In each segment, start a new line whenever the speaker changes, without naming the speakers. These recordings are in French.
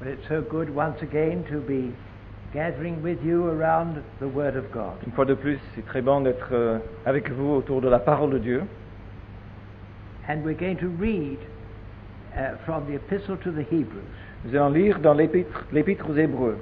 But it's so good once again to be gathering with you around the Word of God.
Une fois de plus, c'est très bon d'être avec vous autour de la parole de Dieu.
And we're going to read from the Epistle to the Hebrews.
Nous allons lire dans l'Épître aux Hébreux.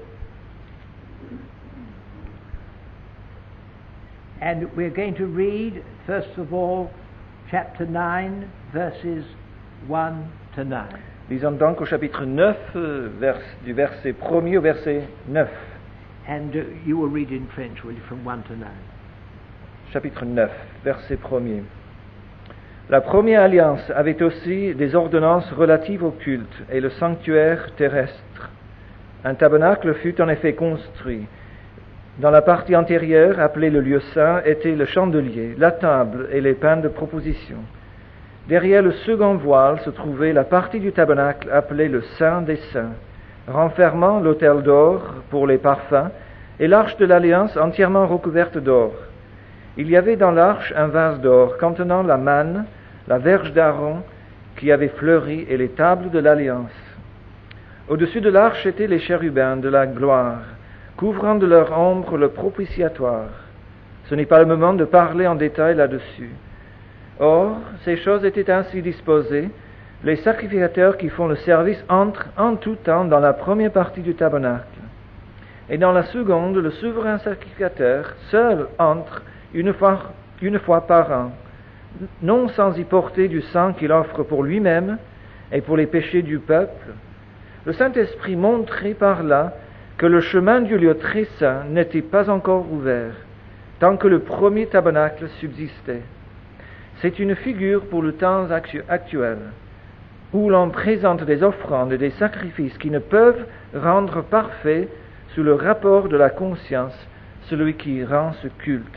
And we're going to read, first of all, chapter 9, verses 1 to 9.
Lisons donc au chapitre 9, du verset 1er au verset 9.
And you will read in French, will you, from 1 to 9.
Chapitre 9, verset 1er. La première alliance avait aussi des ordonnances relatives au culte et le sanctuaire terrestre. Un tabernacle fut en effet construit. Dans la partie antérieure, appelée le lieu saint, était le chandelier, la table et les pains de proposition. Derrière le second voile se trouvait la partie du tabernacle appelée le Saint des Saints, renfermant l'autel d'or pour les parfums et l'arche de l'alliance entièrement recouverte d'or. Il y avait dans l'arche un vase d'or contenant la manne, la verge d'Aaron qui avait fleuri et les tables de l'alliance. Au-dessus de l'arche étaient les chérubins de la gloire, couvrant de leur ombre le propitiatoire. Ce n'est pas le moment de parler en détail là-dessus. Or, ces choses étaient ainsi disposées, les sacrificateurs qui font le service entrent en tout temps dans la première partie du tabernacle. Et dans la seconde, le souverain sacrificateur seul entre une fois par an, non sans y porter du sang qu'il offre pour lui-même et pour les péchés du peuple. Le Saint-Esprit montrait par là que le chemin du lieu très saint n'était pas encore ouvert, tant que le premier tabernacle subsistait. C'est une figure pour le temps actuel, où l'on présente des offrandes et des sacrifices qui ne peuvent rendre parfait sous le rapport de la conscience celui qui rend ce culte.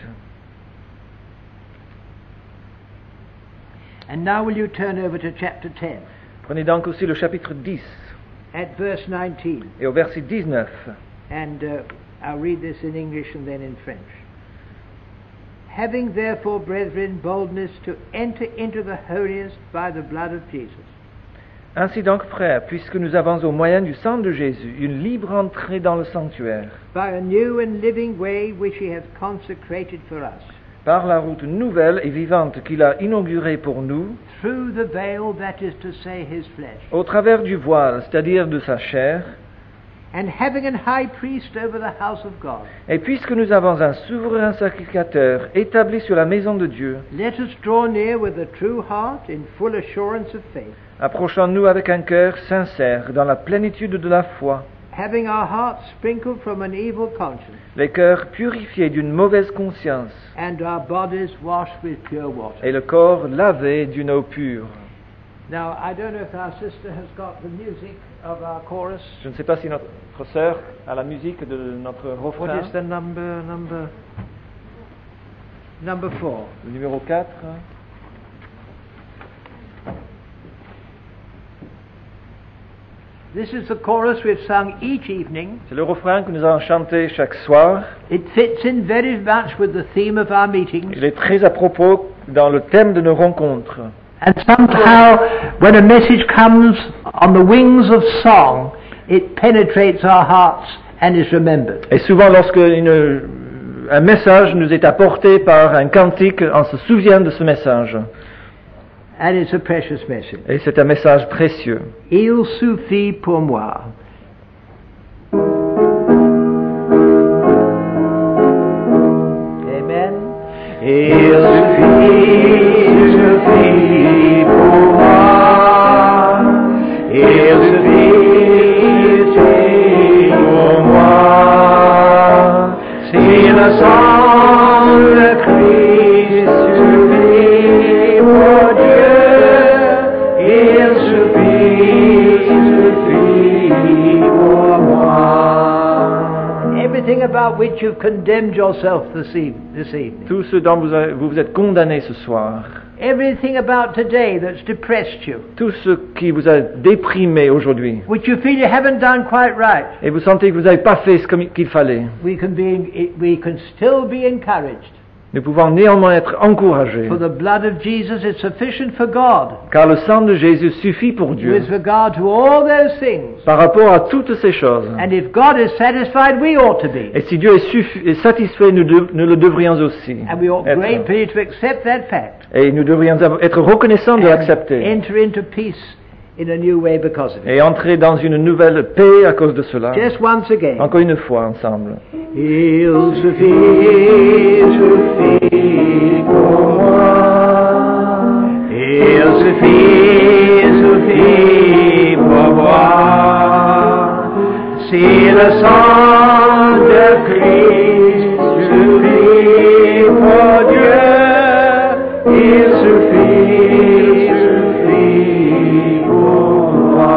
And now will you turn over to chapter 10,
Prenez donc aussi le chapitre 10
at verse 19.
et au verset 19.
And I'll read this in English and then in French. Having therefore, brethren, boldness to enter into the holiest by the blood of Jesus.
Ainsi donc, frères, puisque nous avons au moyen du sang de Jésus une libre entrée dans le sanctuaire,
By a new and living way which he hath consecrated for us,
par la route nouvelle et vivante qu'il a inaugurée pour nous,
through the veil, that is to say, his flesh.
au travers du voile, c'est-à-dire de sa chair,
And having an high priest over the house of God,
et puisque nous avons un souverain sacrificateur établi sur la maison de Dieu,
let us draw near with a true heart in full assurance of faith,
approchons-nous avec un cœur sincère, dans la plénitude de la foi,
having our hearts sprinkled from an evil conscience,
les cœurs purifiés d'une mauvaise conscience,
and our bodies washed with pure water.
et le corps lavé d'une eau pure.
Now, I don't know if our sister has got the music of our chorus.
Je ne sais pas si notre sœur a la musique de notre
What
refrain,
is the number 4?
le numéro 4.
This is the chorus we've sung each evening.
C'est le refrain que nous allons chanter chaque soir.
It fits in very much with the theme of our meetings.
Il est très à propos dans le thème de nos rencontres.
And somehow, when a message comes on the wings of song, it penetrates our hearts and is remembered.
Et souvent, lorsque un message nous est apporté par un cantique, on se souvient de ce message.
And it's a precious message.
Et c'est un message précieux.
Il suffit pour moi. Amen.
Il suffit pour moi. Il suffit pour moi. Si le sang de Christ suffit pour Dieu, il suffit pour moi.
Everything about which you've condemned yourself this evening.
Tout ce dont vous vous êtes condamné ce soir,
Everything about today that's depressed you,
tout ce qui vous a déprimé aujourd'hui,
which you feel you haven't done quite right,
et vous sentez que vous n'avez pas fait ce qu'il fallait,
we can still be encouraged
Nous pouvons néanmoins être encouragés,
For the blood of Jesus is sufficient for God
car le sang de Jésus suffit pour Dieu
with regard to all those things.
par rapport à toutes ces choses.
And if God is satisfied, we ought to be.
Et si Dieu est satisfait, nous le devrions aussi.
And we ought
être.
gratefully to accept that fact.
Et nous devrions être reconnaissants de
And
l'accepter
enter into peace in a new way because of it.
et entrer dans une nouvelle paix à cause de cela.
Just once again.
Encore une fois ensemble.
Il suffit pour moi. Il suffit pour moi. Si le sang de Christ suffit pour Dieu, il suffit pour moi.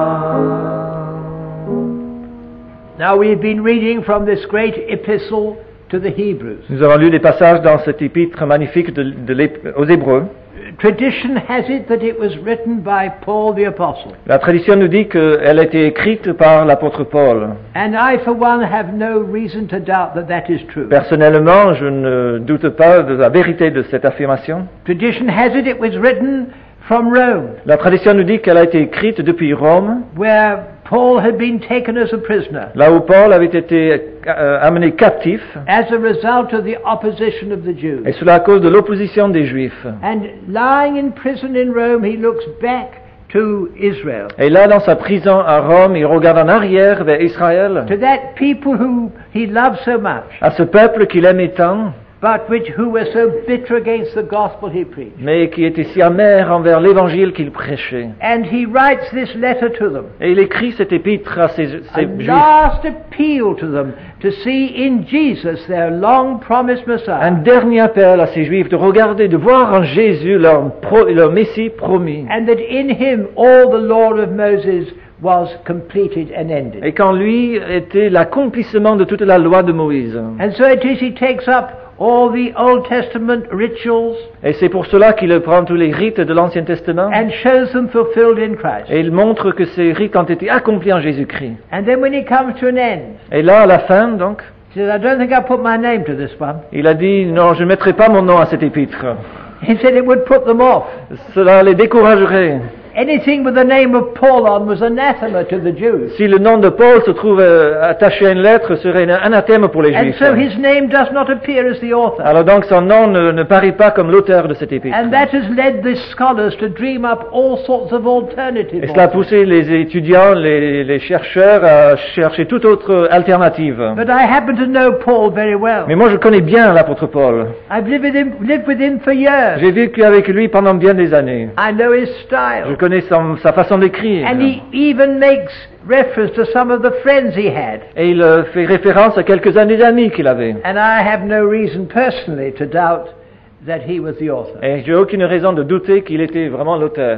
Now we've been reading from this great epistle to the Hebrews.
Nous avons lu des passages dans cet épître magnifique aux Hébreux.
Tradition has it that it was written by Paul the Apostle.
La tradition nous dit qu'elle a été écrite par l'apôtre Paul.
And I, for one, have no reason to doubt that that is true.
Personnellement, je ne doute pas de la vérité de cette affirmation.
Tradition has it was written from Rome,
La tradition nous dit qu'elle a été écrite depuis Rome,
where Paul had been taken as a prisoner
là où Paul avait été amené captif,
as a result of the opposition of the Jews.
et cela à cause de l'opposition des Juifs.
And lying in prison in Rome, he looks back to Israel,
Et là, dans sa prison à Rome, il regarde en arrière vers Israël,
to that people who he loved so much,
à ce peuple qu'il aimait tant,
but who were so bitter against the gospel he preached.
mais qui était si amer envers l'évangile qu'il prêchait.
And he writes this letter to them,
Et il écrit cet épître à ces
a
Juifs.
last appeal to them to see in Jesus their long-promised Messiah.
Un dernier appel à ces Juifs de regarder, de voir en Jésus leur Messie promis.
And that in him all the law of Moses was completed and ended.
Et qu'en lui était l'accomplissement de toute la loi de Moïse.
And so it is he takes up all the Old Testament rituals
Et c'est pour cela qu'il prend tous les rites de l'Ancien Testament
and shows them fulfilled in Christ.
et il montre que ces rites ont été accomplis en Jésus-Christ.
And then when he comes to an end,
Et là, à la fin, donc,
he says, I don't think I put my name to this one.
il a dit, non, je ne mettrai pas mon nom à cet épître.
He said it would put them off.
Cela les découragerait.
Anything with the name of Paul on was anathema to the Jews.
Si le nom de Paul se trouve attaché à une lettre, ce serait un anathème pour les
And
Juifs.
so his name does not appear as the author.
Alors donc son nom ne paraît pas comme l'auteur de cet épître.
And that has led the scholars to dream up all sorts of alternatives.
Et cela a poussé les étudiants, les chercheurs à chercher toute autre alternative.
But I happen to know Paul very well.
Mais moi je connais bien l'apôtre Paul.
I've lived with him for years.
J'ai vécu avec lui pendant bien des années.
I know his style.
Je connais sa façon d'écrire.
And he even makes reference to some of the friends he had.
Et il fait référence à quelques-uns des amis qu'il avait.
And I have no reason personally to doubt that he was the author.
Et j'ai aucune raison de douter qu'il était vraiment l'auteur.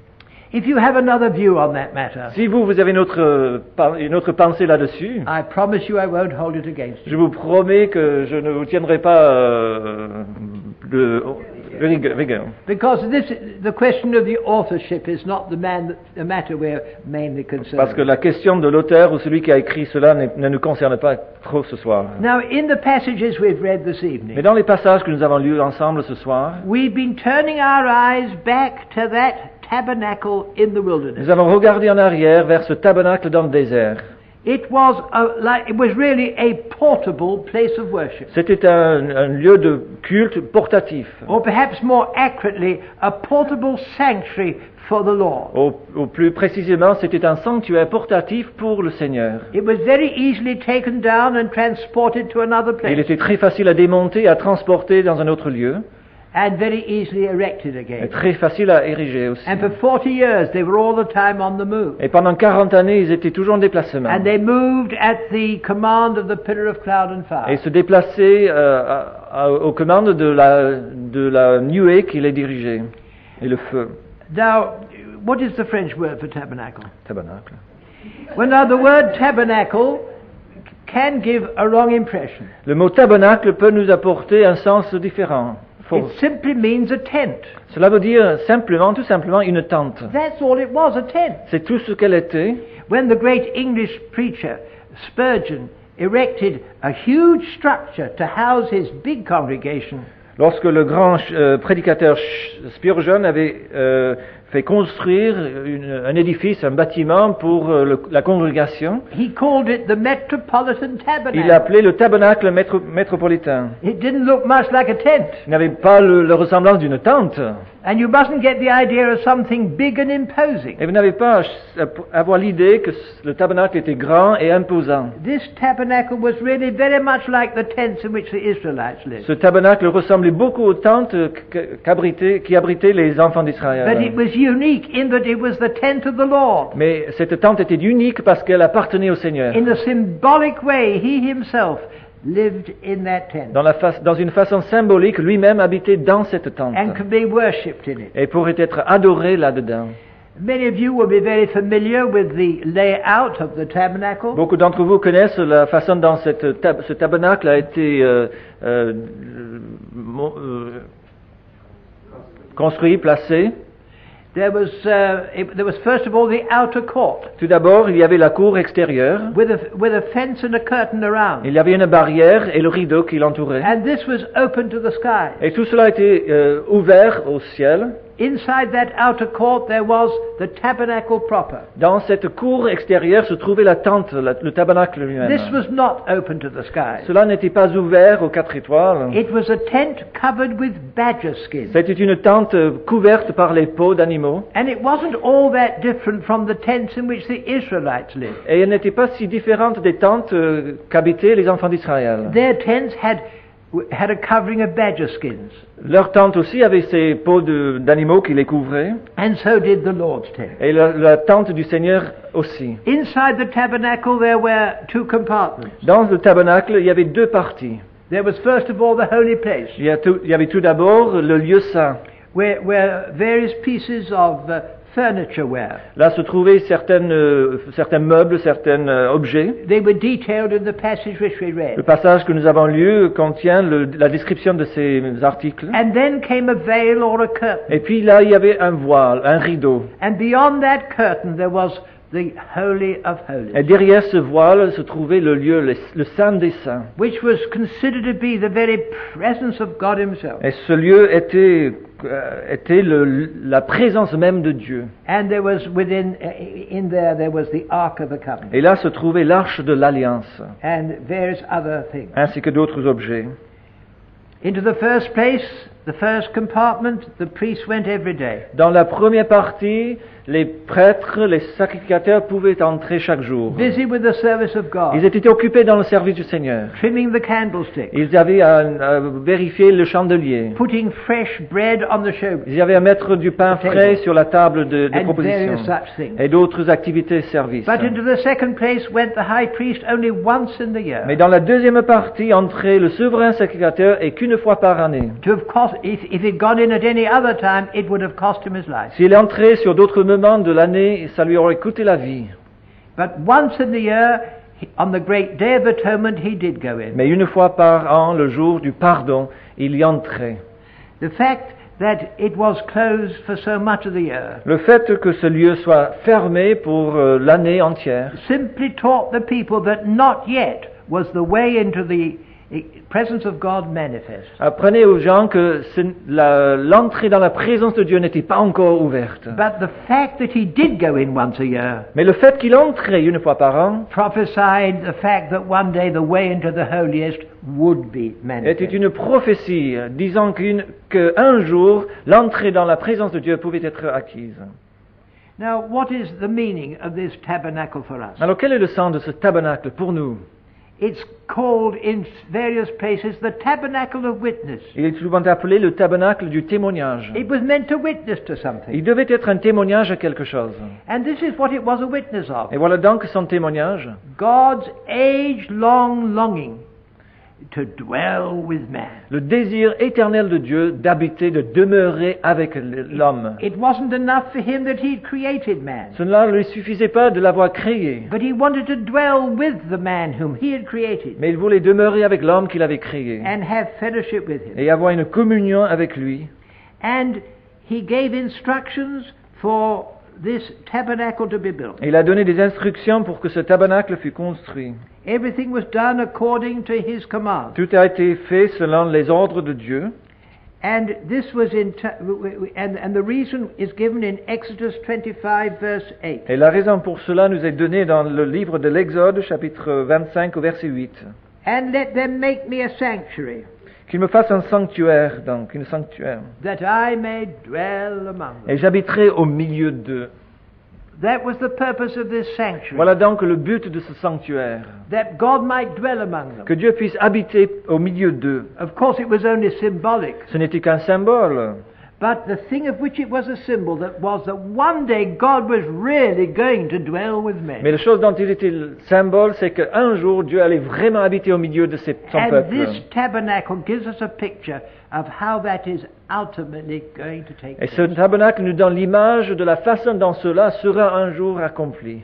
If you have another view on that matter,
Si vous avez une autre pensée là-dessus,
I promise you I won't hold it against you.
je vous promets que je ne vous tiendrai pas de rigueur.
Because the question of the authorship is not the matter we're mainly concerned
Parce que
with.
la question de l'auteur ou celui qui a écrit cela ne nous concerne pas trop ce soir.
Now, in the passages we've read this
Mais
evening,
dans les passages que nous avons lus ensemble ce soir,
we've been turning our eyes back to that tabernacle in the wilderness.
nous avons regardé en arrière vers ce tabernacle dans le désert.
It was really a portable place of worship,
C'était un lieu de culte portatif.
or perhaps more accurately, a portable sanctuary for the Lord.
Au plus précisément, c'était un sanctuaire portatif pour le Seigneur.
It was very easily taken down and transported to another
Il
place,
était très facile à démonter, à transporter dans un autre lieu,
and very easily erected
et
again.
très facile à ériger aussi.
And for 40 years, they were all the time on the move.
Et pendant 40 années, ils étaient toujours en déplacement.
And they moved at the command of the pillar of cloud and
Et
fire.
se déplaçaient aux commandes de la nuée qui les dirigeait, et le feu.
Now, what is the French word for tabernacle?
Tabernacle.
Well, now the word tabernacle can give a wrong impression.
Le mot tabernacle peut nous apporter un sens différent.
It simply means a tent.
Cela veut dire tout simplement une tente.
That's all it was, a tent.
C'est tout ce qu'elle était.
When the great English preacher Spurgeon erected a huge structure to house his big congregation,
Lorsque le grand prédicateur Spurgeon avait fait construire un édifice, un bâtiment pour la congrégation,
he called it the Metropolitan Tabernacle.
il l'appelait le tabernacle métropolitain.
It didn't look much like a tent.
Il n'avait pas la ressemblance d'une tente.
And you mustn't get the idea of something big and imposing.
Et vous n'avez pas à avoir l'idée que le tabernacle était grand et imposant.
This tabernacle was really very much like the tents in which the Israelites lived.
Ce tabernacle ressemblait beaucoup aux tentes qui abritaient les enfants
But
d'Israël.
it was unique in that it was the tent of the Lord.
Mais cette tente était unique parce qu'elle appartenait au Seigneur.
In a symbolic way, he himself lived in that tent
Dans une façon symbolique, lui-même habitait dans cette tente
and could be worshipped in it.
et pourrait être adoré là-dedans.
Many of you will be very familiar with the layout of the tabernacle.
Beaucoup d'entre vous connaissent la façon dont ce tabernacle a été construit, placé.
There was first of all the outer court
Tout d'abord, il y avait la cour extérieure.
with a fence and a curtain around,
Il y avait une barrière et le rideau qui l'entourait.
and this was open to the sky.
Et tout cela était ouvert au ciel.
Inside that outer court there was the tabernacle proper.
Dans cette cour extérieure se trouvait la tente, le tabernacle lui-même.
This was not open to the sky.
Cela n'était pas ouvert aux 4 étoiles.
It was a tent covered with badger skin.
C'était une tente couverte par les peaux d'animaux.
And it wasn't all that different from the tents in which the Israelites lived.
Et elle n'était pas si différente des tentes qu'habitaient les enfants d'Israël.
Their tents had a covering of badger skins,
Leur tente aussi avait ces peaux d'animaux qui les couvraient.
and so did the Lord's tent.
Et la tente du Seigneur aussi.
Inside the tabernacle there were two compartments.
Dans le tabernacle, il y avait 2 parties.
There was first of all the holy place,
Il y avait tout d'abord le lieu saint.
where various pieces of furniture were.
Là se trouvaient certains meubles, certains objets.
They were detailed in the passage which we
Le
read.
passage que nous avons lu contient la description de ces articles.
And then came a veil or a curtain.
Et puis là, il y avait un voile, un rideau.
And beyond that curtain there was the Holy of
Et
Holies,
derrière ce voile se trouvait le lieu, le Saint des Saints.
which was considered to be the very presence of God himself.
Et ce lieu était la présence même de Dieu.
And there was in there was the Ark of the Covenant
Et là se trouvait l'arche de l'Alliance,
and various other things.
ainsi que d'autres objets.
Into the first place, the first compartment, the priest went every day.
Dans la première partie, les prêtres, les sacrificateurs pouvaient entrer chaque jour.
Busy with the service of
Ils
God,
étaient occupés dans le service du Seigneur.
trimming the candlestick,
Ils avaient à vérifier le chandelier.
putting fresh bread on the showbread,
Ils avaient à mettre du pain frais sur la table de
and
proposition
various such things.
et d'autres activités services.
But into the second place went the high priest only once in the year.
Mais dans la deuxième partie, entrait le souverain sacrificateur et qu'une fois par année.
To have cost, if he'd gone in at any other time, it would have cost him his life.
S'il entrait sur d'autres moments de l'année, ça lui aurait coûté la vie.
But once in the year, on the great day of atonement, he did go in.
Mais une fois par an, le jour du pardon, il y entrait.
The fact that it was closed for so much of the year
Le fait que ce lieu soit fermé pour l'année entière
simply taught the people that not yet was the way into the presence of God manifest.
apprenait aux gens que l'entrée dans la présence de Dieu n'était pas encore ouverte.
But the fact that he did go in once a year
Mais le fait qu'il entrait une fois par an
prophesied the fact that one day the way into the holiest would be
était
manifest.
une prophétie disant qu'un jour, l'entrée dans la présence de Dieu pouvait être acquise.
Now, what is the meaning of this tabernacle for us?
Alors quel est le sens de ce tabernacle pour nous?
It's called in various places the tabernacle of witness.
Il est souvent appelé le tabernacle du témoignage.
It was meant to witness to something.
Il devait être un témoignage à quelque chose.
And this is what it was a witness of.
Et voilà donc son témoignage.
God's age-long longing to dwell with man.
Le désir éternel de Dieu d'habiter, de demeurer avec l'homme.
It wasn't enough for him that he'd created man,
Cela ne lui suffisait pas de l'avoir créé,
but he wanted to dwell with the man whom he had created
mais il voulait demeurer avec l'homme qu'il avait créé
and have fellowship with him.
et avoir une communion avec lui.
And he gave instructions for this tabernacle to be built.
Et il a donné des instructions pour que ce tabernacle fût construit.
Everything was done according to his command.
Tout a été fait selon les ordres de Dieu.
And this was and the reason is given in Exodus 25 verse 8.
Et la raison pour cela nous est donnée dans le livre de l'Exode, chapitre 25, au verset 8.
And let them make me a sanctuary,
Qu'il me fasse un sanctuaire, donc, une sanctuaire.
that I may dwell among them.
Et j'habiterai au milieu d'eux.
That was the purpose of this sanctuary.
Voilà donc le but de ce sanctuaire.
That God might dwell among them.
Que Dieu puisse habiter au milieu d'eux.
Of course it was only symbolic.
Ce n'était qu'un symbole.
But the thing of which it was a symbol that was that one day God was really going to dwell with men.
Mais la chose dont il était le symbole, c'est qu'un jour Dieu allait vraiment habiter au milieu de son
And
peuple.
this tabernacle gives us a picture of how that is ultimately going to take
Et ce
place.
tabernacle nous donne l'image de la façon dont cela sera un jour accompli.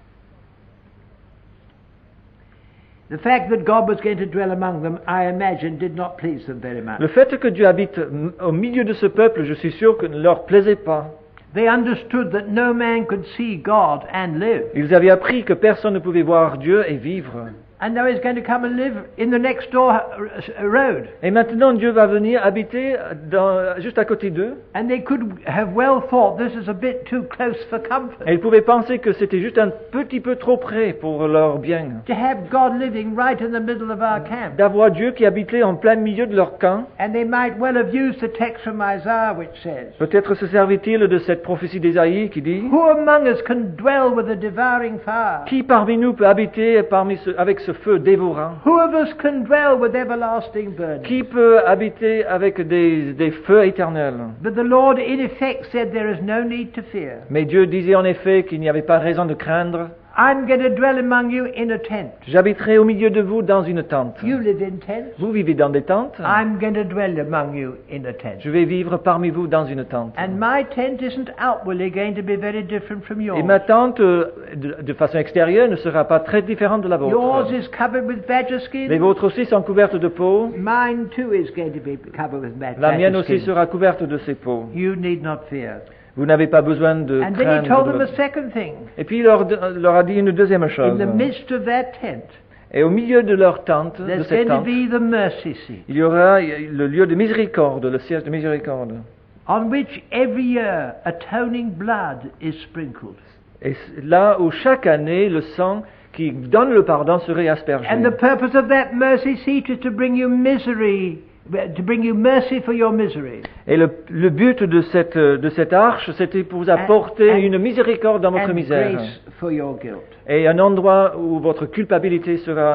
The fact that God was going to dwell among them, I imagine, did not please them very much.
Le fait que Dieu habite au milieu de ce peuple, je suis sûr que ne leur plaisait pas.
They understood that no man could see God and live.
Ils avaient appris que personne ne pouvait voir Dieu et vivre.
And now he's going to come and live in the next door road.
Et maintenant Dieu va venir habiter juste à côté d'eux.
And they could have well thought this is a bit too close for comfort.
Et ils pouvaient penser que c'était juste un petit peu trop près pour leur bien.
To have God living right in the middle of our camp.
D'avoir Dieu qui habitait en plein milieu de leur camp.
And they might well have used the text from Isaiah which says,
Peut-être se servit-il de cette prophétie d'Ésaïe qui dit:
who among us can dwell with a devouring fire?
Qui parmi nous peut habiter avec ce feu dévorant?
Who of us can dwell with everlasting burning?
Qui peut habiter avec des feux éternels?
But the Lord in effect said there is no need to fear.
Mais Dieu disait en effet qu'il n'y avait pas raison de craindre.
I'm going to dwell among you in a tent.
J'habiterai au milieu de vous dans une tente.
You live in tents.
Vous vivez dans des tentes.
I'm going to dwell among you in a tent.
Je vais vivre parmi vous dans une tente.
And my tent isn't outwardly going to be very different from yours.
Et ma tente, de façon extérieure, ne sera pas très différente de la
Yours
vôtre.
is covered with badger skin.
Les vôtres aussi sont couvertes de peau.
Mine too is going to be covered with
La mienne
badger
aussi
skin.
sera couverte de ces peaux.
You need not fear.
Vous n'avez pas besoin de
And then he told them
craindre.
a second thing.
Et puis il leur a dit une deuxième
In
chose.
the midst of that tent,
Et au milieu de leur tente, de
there's
cette
going to
tente,
be the mercy seat,
il y aura le lieu de miséricorde, le siège de miséricorde.
on which every year atoning blood is sprinkled.
Et là où chaque année, le sang qui donne le pardon serait aspergé.
And the purpose of that mercy seat is to bring you misery, to bring you mercy for your misery.
Et le but de cette arche, c'était pour vous apporter une miséricorde dans votre
And
misère.
grace for your guilt.
Et un endroit où votre culpabilité sera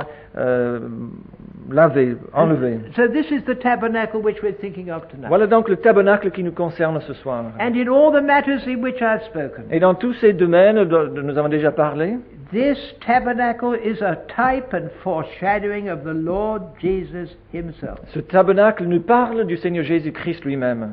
lavée, enlevée.
So this is the tabernacle which we're thinking of tonight.
Voilà donc le tabernacle qui nous concerne ce soir.
And in all the matters in which I've spoken,
Et dans tous ces domaines dont nous avons déjà parlé,
this tabernacle is a type and foreshadowing of the Lord Jesus himself.
ce tabernacle nous parle du Seigneur Jésus-Christ lui-même.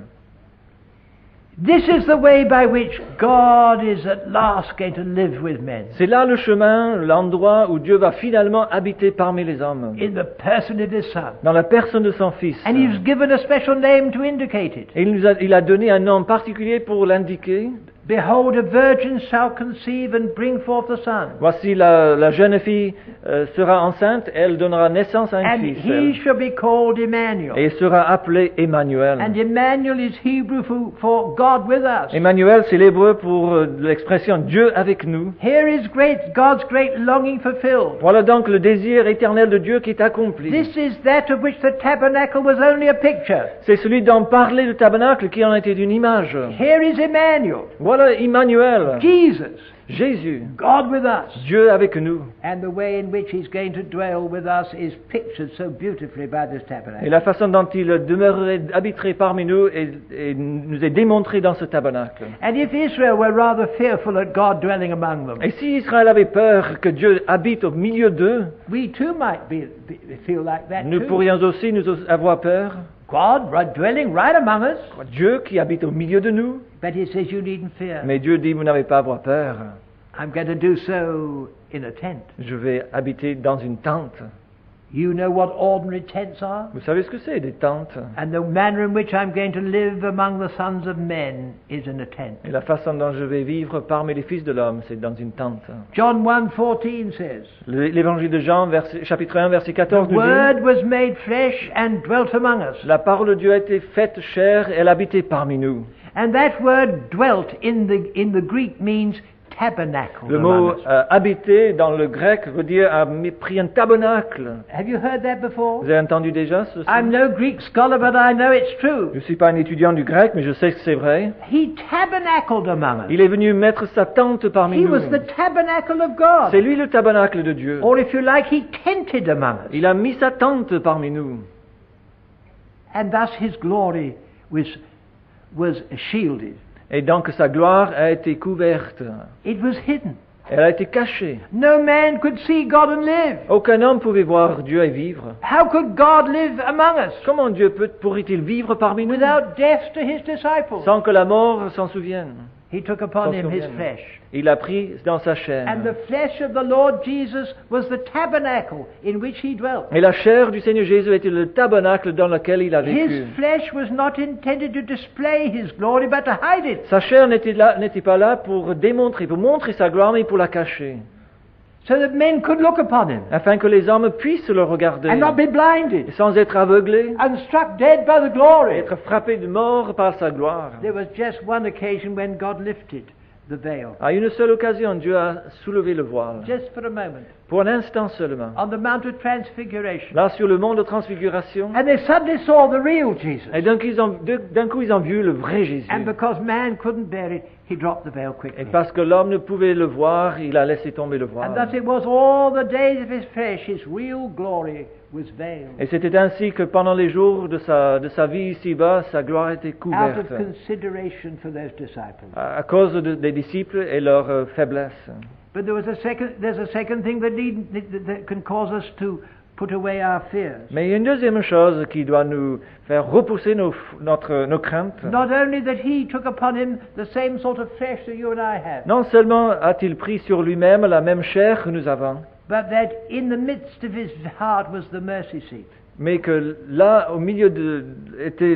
This is the way by which God is at last going to live with men,
C'est là le chemin, l'endroit où Dieu va finalement habiter parmi les hommes,
in the person of his Son.
dans la personne de son Fils.
And he's given a special name to indicate it.
Et il a donné un nom particulier pour l'indiquer.
Behold, a virgin shall conceive and bring forth a son,
Voici la jeune fille sera enceinte, elle donnera naissance à un
and
fils.
he
elle.
shall be called Emmanuel.
Et il sera appelé Emmanuel.
And Emmanuel is Hebrew for God with us.
Emmanuel, c'est l'hébreu pour l'expression Dieu avec nous.
Here is God's great longing fulfilled.
Voilà donc le désir éternel de Dieu qui est accompli.
This is that of which the tabernacle was only a picture.
C'est celui dont parlait le tabernacle qui en était une image.
Here is Emmanuel,
Voilà Emmanuel,
Jesus,
Jésus,
God with us.
Dieu avec nous.
And the way in which he's going to dwell with us is pictured so beautifully by this
Et
tabernacle.
la façon dont il demeurerait, habiterait parmi nous et nous est démontrée dans ce tabernacle.
And if Israel were rather fearful at God dwelling among them,
Et si Israël avait peur que Dieu habite au milieu d'eux,
we too might feel like that
nous
too.
pourrions aussi nous avoir peur.
God dwelling right among us,
Dieu qui habite au milieu de nous.
but he says you needn't fear.
Mais Dieu dit, vous n'avez pas à avoir peur.
I'm going to do so in a tent.
Je vais habiter dans une tente.
You know what ordinary tents are?
Vous savez ce que c'est, des tentes?
And the manner in which I'm going to live among the sons of men is in a tent.
Et la façon dont je vais vivre parmi les fils de l'homme, c'est dans une tente.
John 1:14 says,
L'évangile de Jean, chapitre 1, verset 14,
The
nous dit,
Word was made flesh and dwelt among us.
la parole de Dieu a été faite chair et elle habitait parmi nous.
And that word dwelt in the Greek means tabernacle.
Le mot habiter dans le grec veut dire a pris un tabernacle.
Have you heard that before?
Vous avez entendu déjà ceci?
I'm no Greek scholar, but I know it's true.
Je ne suis pas un étudiant du grec, mais je sais que c'est vrai.
He tabernacled among us.
Il est venu mettre sa tente parmi
He
nous.
was the tabernacle of God.
C'est lui le tabernacle de Dieu.
Or if you like, he tented among us.
Il a mis sa tente parmi nous.
And thus his glory was shielded.
Et donc sa gloire a été couverte.
It was hidden.
Elle a été cachée.
No man could see God and live.
Aucun homme pouvait voir Dieu et vivre.
How could God live among us
Comment Dieu pourrait-il vivre parmi nous
without death to his disciples?
sans que la mort s'en souvienne?
He took upon him his flesh.
Il a pris dans sa chair.
And the flesh of the Lord Jesus was the tabernacle in which he dwelt.
Et la chair du Seigneur Jésus était le tabernacle dans lequel il a
His
vécu.
flesh was not intended to display his glory, but to hide it.
Sa chair n'était pas là pour montrer sa gloire, mais pour la cacher,
So that men could look upon him
afin que les hommes puissent le regarder,
and not be blinded
sans être aveuglés,
and struck dead by the glory.
être frappés de mort par sa gloire.
There was just one occasion when God lifted the veil,
À une seule occasion, Dieu a soulevé le voile,
just for a moment,
pour un instant seulement.
on the Mount of Transfiguration.
Là, sur le mont de transfiguration,
And they suddenly saw the real Jesus.
et d'un coup, ils ont vu le vrai Jésus.
And because man couldn't bear it, he dropped the veil
Et
quickly.
parce que l'homme ne pouvait le voir, il a laissé tomber le
And thus
voile.
it was all the days of his flesh, his real glory was veiled.
Et c'était ainsi que pendant les jours de sa vie ici-bas, sa gloire était
Out of
couverte
consideration for those disciples.
à cause des disciples et leur faiblesse.
But there's a second thing that can cause us to put away our fears.
Mais il y a une deuxième chose qui doit nous faire repousser nos craintes.
Not only that he took upon him the same sort of flesh that you and I have,
Non seulement a-t-il pris sur lui-même la même chair que nous avons,
but that in the midst of his heart was the mercy seat.
mais que là, au milieu était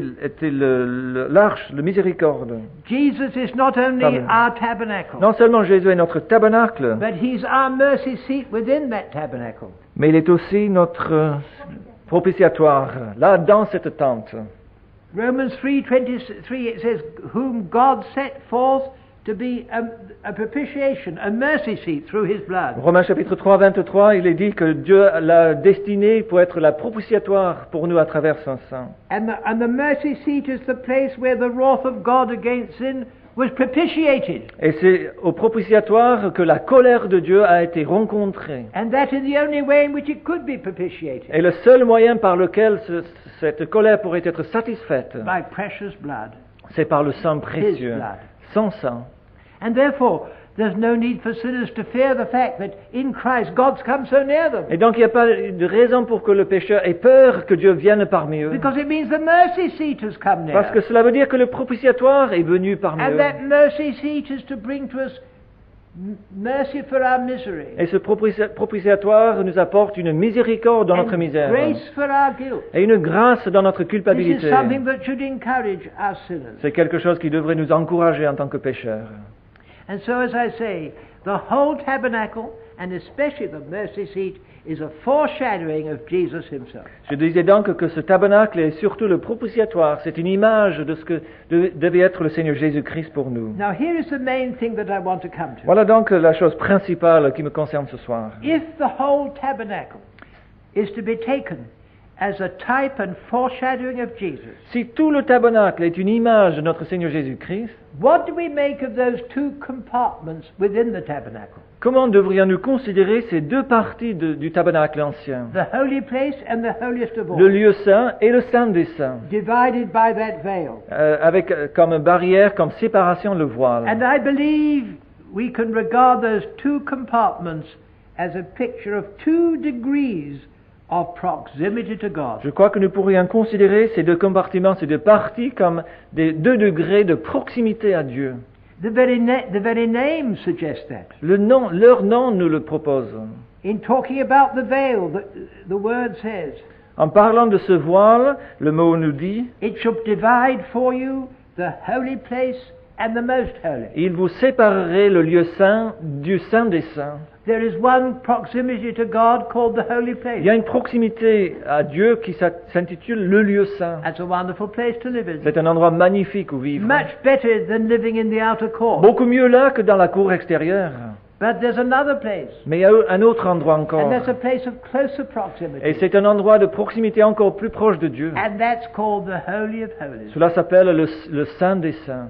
l'arche, le miséricorde.
Jesus is not only
Amen.
our tabernacle,
Non seulement Jésus est notre tabernacle,
but he's our mercy seat within that tabernacle.
mais il est aussi notre propitiatoire, là, dans cette tente.
Romans 3:23, it says, whom God set forth to be a propitiation, a mercy seat through his blood.
Romains chapitre 3, 23, il est dit que Dieu l'a destiné pour être la propitiatoire pour nous à travers son sang.
And the mercy seat is the place where the wrath of God against sin was propitiated.
Et c'est au propitiatoire que la colère de Dieu a été rencontrée.
And that is the only way in which it could be propitiated,
Et le seul moyen par lequel cette colère pourrait être satisfaite,
by precious blood,
c'est par le sang
his
précieux,
blood.
son sang.
And therefore, there's no need for sinners to fear the fact that in Christ God's come so near them.
Et donc il n'y a pas de raison pour que le pécheur ait peur que Dieu vienne parmi eux.
Because it means the mercy seat has come near.
Parce que cela veut dire que le propitiatoire est venu parmi
And
eux.
that mercy seat is to bring to us mercy for our misery,
Et ce propitiatoire nous apporte une miséricorde dans notre
and
misère
grace for our guilt.
et une grâce dans notre
This is
culpabilité.
something that should encourage our sinners.
C'est quelque chose qui devrait nous encourager en tant que pécheurs.
And so, as I say, the whole tabernacle, and especially the mercy seat, is a foreshadowing of Jesus himself.
Je disais donc que ce tabernacle et surtout le propitiatoire, c'est une image de ce que devait être le Seigneur Jésus-Christ pour nous.
Now, here is the main thing that I want to come to.
Voilà donc la chose principale qui me concerne ce soir.
If the whole tabernacle is to be taken as a type and foreshadowing of Jesus,
Si tout le tabernacle est une image de notre Seigneur Jésus-Christ,
what do we make of those two compartments within the tabernacle?
comment devrions-nous considérer ces deux parties du tabernacle ancien,
The holy place and the holiest of all,
le lieu saint et le saint des saints,
divided by that veil.
avec comme barrière, comme séparation le voile.
And I believe we can regard those two compartments as a picture of 2 degrees of proximity to God.
Je crois que nous pourrions considérer ces deux compartiments, ces deux parties, comme des 2 degrés de proximité à Dieu.
The very name suggests that.
Leur nom nous le propose.
In talking about the veil, the word says,
En parlant de ce voile, le mot nous dit,
it shall divide for you the holy place and the most holy.
il vous séparerait le lieu saint du saint des saints.
There is one proximity to God called the holy
Il
place.
y a une proximité à Dieu qui s'intitule le lieu saint.
That's a wonderful place to live in.
C'est un endroit magnifique où vivre.
Much better than living in the outer court.
Beaucoup mieux là que dans la cour extérieure.
But there's another place,
Mais il y a un autre endroit encore.
and that's a place of closer
Et
proximity.
c'est un endroit de proximité encore plus proche de Dieu.
And that's called the Holy of Holies.
Cela s'appelle le Saint des Saints.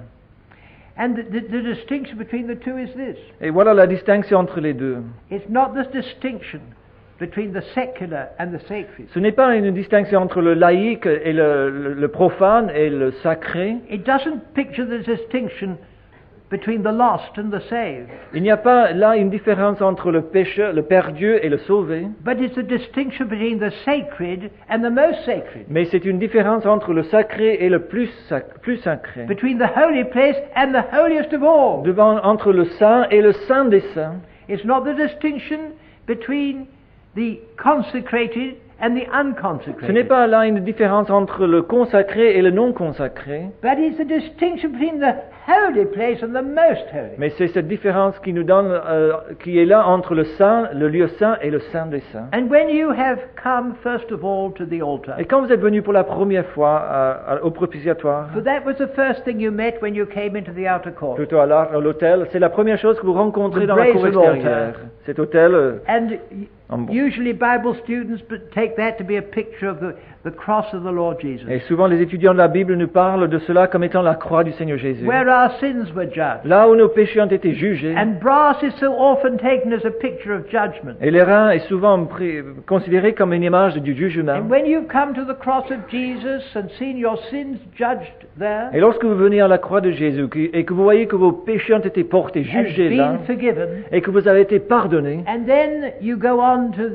And the distinction between the two is this.
Et voilà la distinction entre les deux.
It's not this distinction between the secular and the sacred.
Ce n'est pas une distinction entre le laïque et le profane et le sacré.
It doesn't picture the distinction between the lost and the saved.
Il n'y a pas là une différence entre le pécheur, le perdu et le sauvé.
But it's a distinction between the sacred and the most sacred.
Mais c'est une différence entre le sacré et le plus sacré.
Between the holy place and the holiest of all.
Entre le saint et le saint des saints.
It's not the distinction between the consecrated and the
Ce n'est
unconsecrated.
pas là une différence entre le consacré et le non consacré.
But it's the distinction between the holy place and the most holy.
Mais c'est cette différence qui nous donne, qui est là entre le saint, le lieu saint et le saint des saints.
And when you have come first of all to the altar,
Et quand vous êtes venu pour la première fois au propitiatoire,
for that was the first thing you met when you came into the outer court.
plutôt à l'autel, c'est la première chose que vous rencontrez
The
dans la cour
brazen
extérieure.
altar.
Cet autel,
And
en bois.
usually Bible students take that to be a picture of the cross of the Lord Jesus,
Et souvent les étudiants de la Bible nous parlent de cela comme étant la croix du Seigneur Jésus.
where our sins were judged.
Là où nos péchés ont été jugés.
And brass is so often taken as a picture of judgment.
Et l'airain est souvent considéré comme une image du jugement.
And when you've come to the cross of Jesus and seen your sins judged there,
Et lorsque vous venez à la croix de Jésus et que vous voyez que vos péchés ont été portés,
and
jugés là,
been forgiven,
et que vous avez été pardonnés,
and then you go on to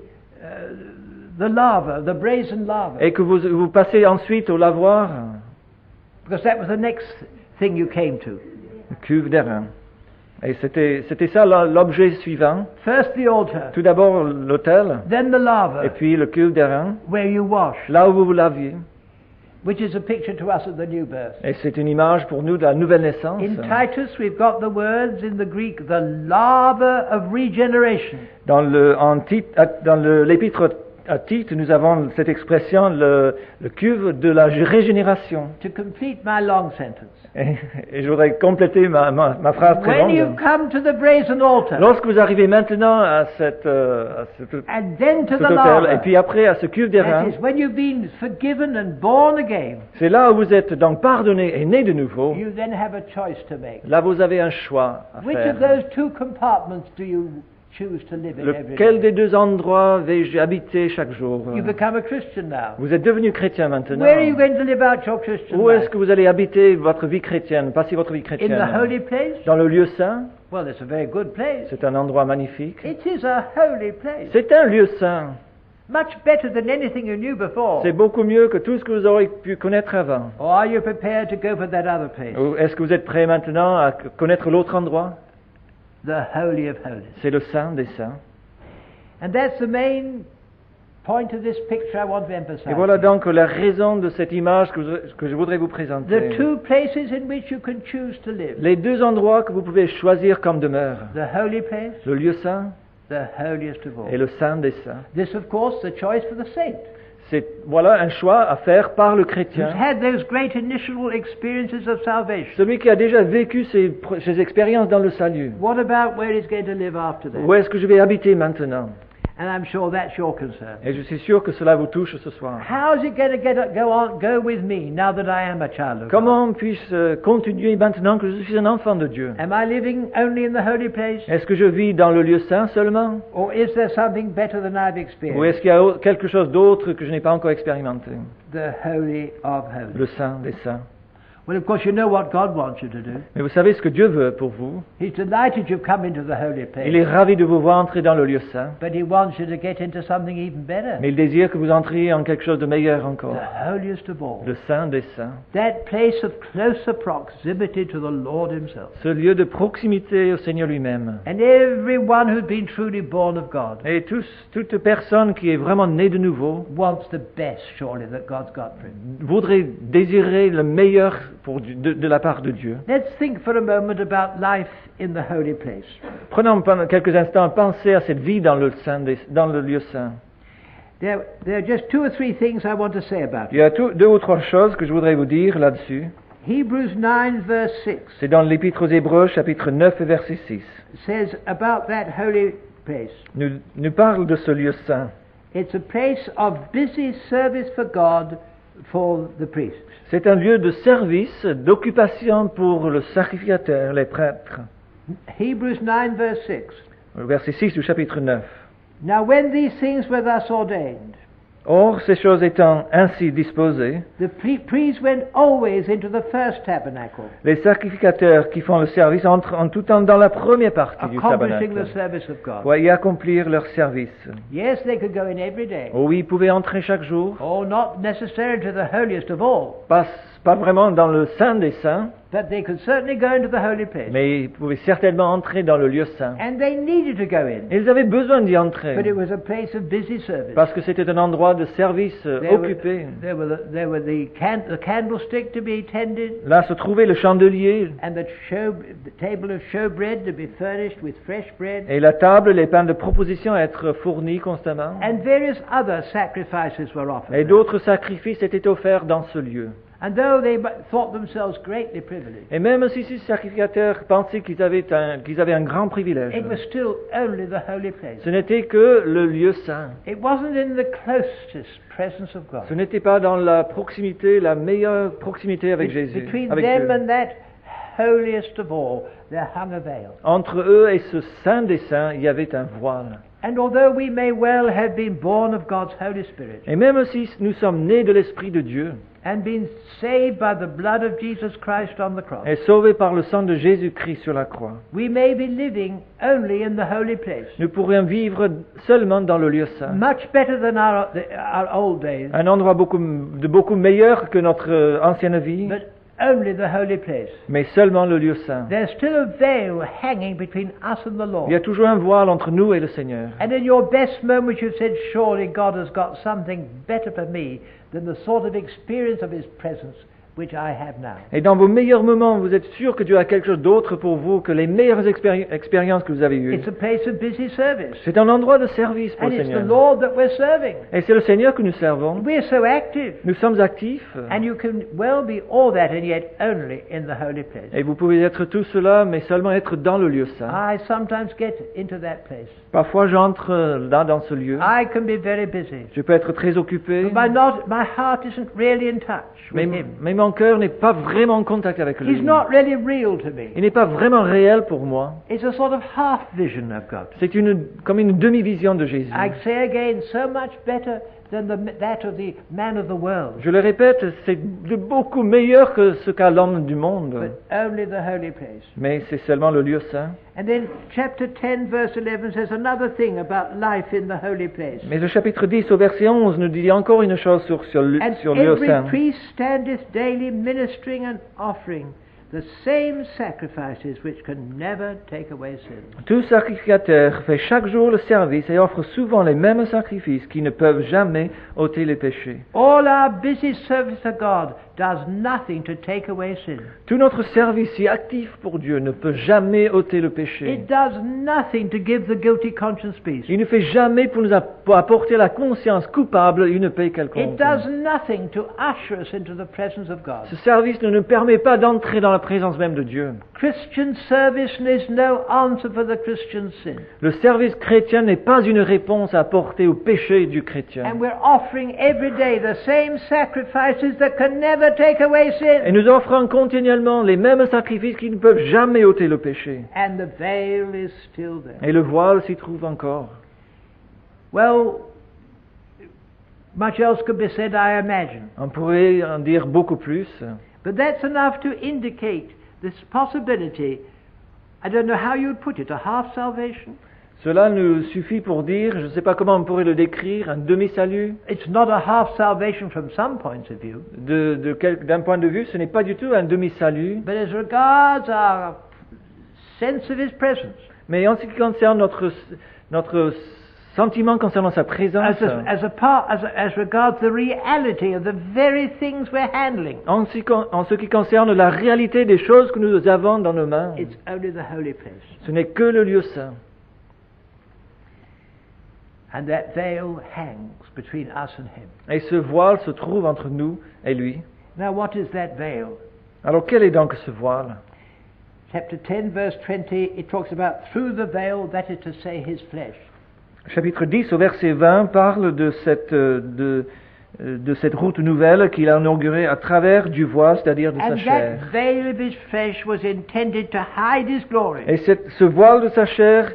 the laver, the brazen laver,
et que vous passez ensuite au lavoir,
because that was the next thing you came to.
le cuve d'airain. Et c'était ça l'objet suivant.
First the altar,
Tout d'abord l'autel,
then the
et
laver,
puis le cuve d'airain,
where you wash,
là où vous vous laviez.
which is a picture to us of the new birth.
Et c'est une image pour nous de la nouvelle naissance.
In Titus, we've got the words in the Greek, the laver of regeneration.
Dans l'épître à Tite, nous avons cette expression, le cuve de la régénération.
To complete my long sentence,
Et je voudrais compléter ma phrase très
when you've
longue.
come to the brazen altar,
Lorsque vous arrivez maintenant à cet
and then to the
autel, et
laver,
puis après à ce cuve
that
d'airain,
is, when you've been forgiven and born again,
c'est là où vous êtes donc pardonné et né de nouveau.
you then have a choice to make.
Là, vous avez un choix à
Which of
faire.
those two compartments do you choose to live in every
Lequel
day?
des deux endroits vais-je habiter chaque jour?
You become a Christian now.
Vous êtes devenu chrétien maintenant.
Where are you going to live out your Christian
Où est-ce
life?
que vous allez habiter votre vie chrétienne, passer votre vie
In
chrétienne?
the holy place?
Dans le lieu saint,
Well, it's a very good place.
c'est un endroit magnifique.
It is a holy place.
C'est un lieu saint.
Much better than anything you knew before.
C'est beaucoup mieux que tout ce que vous aurez pu connaître avant.
Or are you prepared to go for that other place?
Ou est-ce que vous êtes prêt maintenant à connaître l'autre endroit?
The Holy of Holies.
C'est le saint des saints.
And that's the main point of this picture I want to emphasize.
Et voilà donc la raison de cette image que je voudrais vous
The
présenter.
two places in which you can choose to live.
Les deux endroits que vous pouvez choisir comme demeure.
The holy place,
Le lieu saint
the holiest of all.
et le saint des saints.
This, of course, the choice for the saint.
Voilà un choix à faire par le
Who's
chrétien.
had those great initial experiences of salvation.
Celui qui a déjà vécu ces expériences dans le salut.
What about where he's going to live after that?
Où est-ce que je vais habiter maintenant?
And I'm sure that's your concern.
Et je suis sûr que cela vous touche ce soir.
How is it going to go with me now that I am a child of God?
Comment puis-je continuer maintenant que je suis un enfant de Dieu?
Am I living only in the holy place?
Est-ce que je vis dans le lieu saint seulement?
Or is there something better than I've
Ou
experienced?
est-ce qu'il y a quelque chose d'autre que je n'ai pas encore expérimenté?
The Holy of Holies.
Le saint des saints.
Well, of course, you know what God wants you to do.
Mais vous savez ce que Dieu veut pour vous.
He's delighted you've come into the holy place.
Il est ravi de vous voir entrer dans le lieu saint.
But He wants you to get into something even better.
Mais il désire que vous entriez en quelque chose de meilleur encore.
The holiest of all.
Le saint des saints.
That place of closer proximity to the Lord Himself.
Ce lieu de proximité au Seigneur lui-même.
And everyone who's been truly born of God
Et toute personne qui est vraiment née de nouveau
wants the best, surely, that God's got for him.
voudrait désirer le meilleur de la part de Dieu.
Let's think for a moment about life in the holy place.
Prenons pendant quelques instants à penser à cette vie dans le lieu saint.
There are just 2 or 3 things I want to say about
Il y a deux ou trois choses que je voudrais vous dire là-dessus.
Hebrews 9 verse 6
C'est dans l'Épître aux Hébreux, chapitre 9 et verset 6.
says about that holy place.
Nous parle de ce lieu saint.
It's a place of busy service for God for the priests.
C'est un lieu de service, d'occupation pour le sacrificateur, les prêtres.
Hebrews 9 verse 6.
Le verset 6 du chapitre 9.
Now when these things were thus ordained,
Or, ces choses étant ainsi disposées,
the priests went always into the first tabernacle,
les sacrificateurs qui font le service entrent en tout temps dans la première partie du
accomplishing the
tabernacle
service of God.
pour y accomplir leur service.
Yes, they could go in every day.
Oui, ils pouvaient entrer chaque jour,
Oh, not necessarily to the holiest of all,
pas vraiment dans le saint des saints,
but they could certainly go into the holy place.
mais ils pouvaient certainement entrer dans le lieu saint.
And they needed to go in,
Et ils avaient besoin d'y
but
entrer,
it was a place of busy service.
parce que c'était un endroit de service
There
occupé.
were the candlestick to be tended,
Là se trouvait le chandelier
and the table of showbread to be furnished with fresh bread,
et la table, les pains de proposition à être fournis constamment.
and various other sacrifices were offered.
Et d'autres sacrifices étaient offerts dans ce lieu.
And though they thought themselves greatly privileged,
Et même si ces sacrificateurs pensaient qu'ils avaient un grand privilège,
it was still only the holy place.
ce n'était que le lieu saint.
It wasn't in the closest presence of God.
Ce n'était pas dans la proximité, la meilleure proximité avec Jésus,
Between
avec
them
Dieu.
and that holiest of all, there hung a veil.
Entre eux et ce saint des saints, il y avait un voile.
And although we may well have been born of God's Holy Spirit
Et même si nous sommes nés de l'Esprit de Dieu
and been saved by the blood of Jesus Christ on the cross,
et sauvés par le sang de Jésus-Christ sur la croix,
we may be living only in the holy place,
nous pourrions vivre seulement dans le lieu saint.
much better than our old days,
Un endroit beaucoup meilleur que notre ancienne vie,
but only the holy place.
mais seulement le lieu saint.
There's still a veil hanging between us and the
Il y a
Lord.
toujours un voile entre nous et le Seigneur.
And in your best moments you've said, surely God has got something better for me than the sort of experience of His presence which I have now.
Et dans vos meilleurs moments, vous êtes sûr que Dieu a quelque chose d'autre pour vous que les meilleures expériences que vous avez eues.
It's a place of busy service.
C'est un endroit de service pour
And
le
it's the
Seigneur.
Lord that we're serving.
Et c'est le Seigneur que nous servons.
We're so active.
Nous sommes actifs.
And you can well be all that and yet only in the holy place.
Et vous pouvez être tout cela, mais seulement être dans le lieu saint.
I sometimes get into that place.
Parfois, j'entre là dans ce lieu.
I can be very busy.
Je peux être très occupé,
But my heart isn't really in touch with Him.
mais mon cœur n'est pas vraiment en contact avec lui.
He's not really real to me.
Il n'est pas vraiment réel pour moi.
It's a sort of half vision I've got.
C'est comme une demi-vision de Jésus.
I say again, so much better than that of the man of the world.
Je le répète, c'est de beaucoup meilleur que ce qu'a l'homme du monde.
But only the holy place.
Mais c'est seulement le lieu saint.
And then chapter 10 verse 11 says another thing about life in the holy place.
Mais le chapitre 10 au verset 11 nous dit encore une chose sur le
And
lieu
every
saint.
priest standeth daily ministering and offering the same sacrifices which can never take away sin.
Tout sacrificateur fait chaque jour le service et offre souvent les mêmes sacrifices qui ne peuvent jamais ôter les péchés.
All our busy service to God does nothing to take away sin.
Tout notre service si actif pour Dieu ne peut jamais ôter le péché.
It does nothing to give the guilty conscience peace.
Il ne fait jamais pour nous apporter la conscience coupable une paix quelconque.
It does nothing to usher us into the presence of God.
Ce service ne nous permet pas d'entrer dans la présence même de Dieu.
Christian service is no answer for the Christian sin.
Le service chrétien n'est pas une réponse à apporter au péché du chrétien.
And we're offering every day the same sacrifices that can never take away sin.
Et nous offrons continuellement les mêmes sacrifices qui ne peuvent jamais ôter le péché.
And the veil is still there.
Et le voile s'y trouve encore.
Well, much else could be said, I imagine.
On pourrait en dire beaucoup plus.
But that's enough to indicate this possibility. I don't know how you'd put it, a half salvation?
Cela nous suffit pour dire, je ne sais pas comment on pourrait le décrire, un demi-salut.
It's not a half salvation from some points of view.
D'un point de vue, ce n'est pas du tout un demi-salut.
But as regards our sense of His presence,
Mais en ce qui concerne notre sentiment concernant sa présence,
as regards the reality of the very things we're handling,
en ce qui concerne la réalité des choses que nous avons dans nos mains,
it's only the holy place.
ce n'est que le lieu saint.
And that veil hangs between us and Him.
Et ce voile se trouve entre nous et lui.
Now what is that veil?
Alors quel est donc ce voile?
Chapter 10 verse 20, it talks about through the veil, that is to say His flesh.
Chapitre 10 au verset 20 parle de cette route nouvelle qu'il a inaugurée à travers du voile, c'est-à-dire de sa
And
chair.
that veil of His flesh was intended to hide His glory.
Et ce voile de sa chair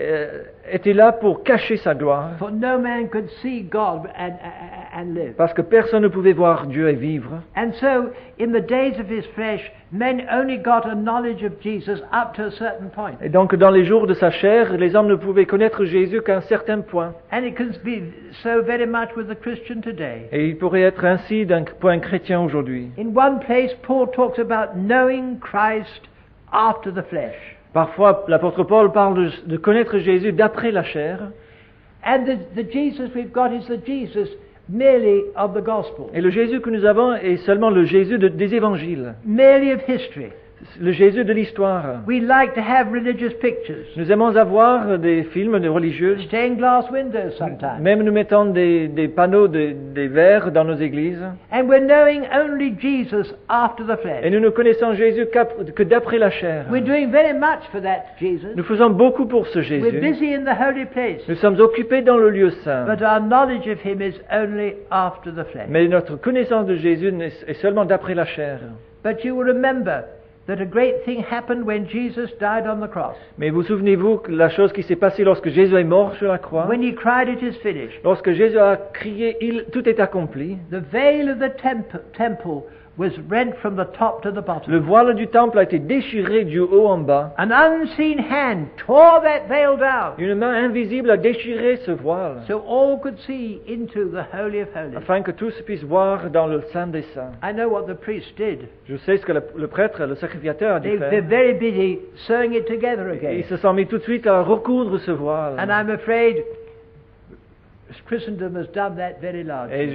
était là pour cacher sa gloire,
For no man could see God and live.
parce que personne ne pouvait voir Dieu et vivre.
And so, in the days of His flesh, men only got a knowledge of Jesus up to a certain point.
Et donc dans les jours de sa chair, les hommes ne pouvaient connaître Jésus qu'à un certain point.
And it can be so very much with the Christian today.
Et il pourrait être ainsi pour un chrétien aujourd'hui.
In one place, Paul talks about knowing Christ after the flesh.
Parfois, l'apôtre Paul parle de connaître Jésus d'après la chair.
And the Jesus we've got is the Jesus merely of the gospel,
Et le Jésus que nous avons est seulement le Jésus des évangiles,
merely of history.
le Jésus de l'histoire.
We like to have religious pictures,
Nous aimons avoir des films de religieux,
stained glass windows sometimes.
même nous mettons des panneaux, des verres dans nos églises.
And we're knowing only Jesus after the
Et
flesh.
nous ne connaissons Jésus que d'après la chair.
We're doing very much for that Jesus.
Nous faisons beaucoup pour ce
We're
Jésus.
busy in the holy place.
Nous sommes occupés dans le lieu saint.
But our knowledge of Him is only after the flesh.
Mais notre connaissance de Jésus est seulement d'après la chair.
But you will remember that a great thing happened when Jesus died on the cross.
Mais vous souvenez-vous que la chose qui s'est passée lorsque Jésus est mort sur la croix?
When He cried, "It is finished,"
Lorsque Jésus a crié, tout est accompli,
the veil of the temple was rent from the top to the bottom.
le voile du temple a été déchiré du haut en bas.
An unseen hand tore that veil down,
Une main invisible a déchiré ce voile,
so all could see into the Holy of Holies.
afin que tous puissent voir dans le Saint des Saints.
I know what the priest did.
Je sais ce que le prêtre, le sacrificateur a dû
They're
faire.
very busy sewing it together
Ils
again.
se sont mis tout de suite à recoudre ce voile.
And I'm afraid Christendom has done that very largely.
Et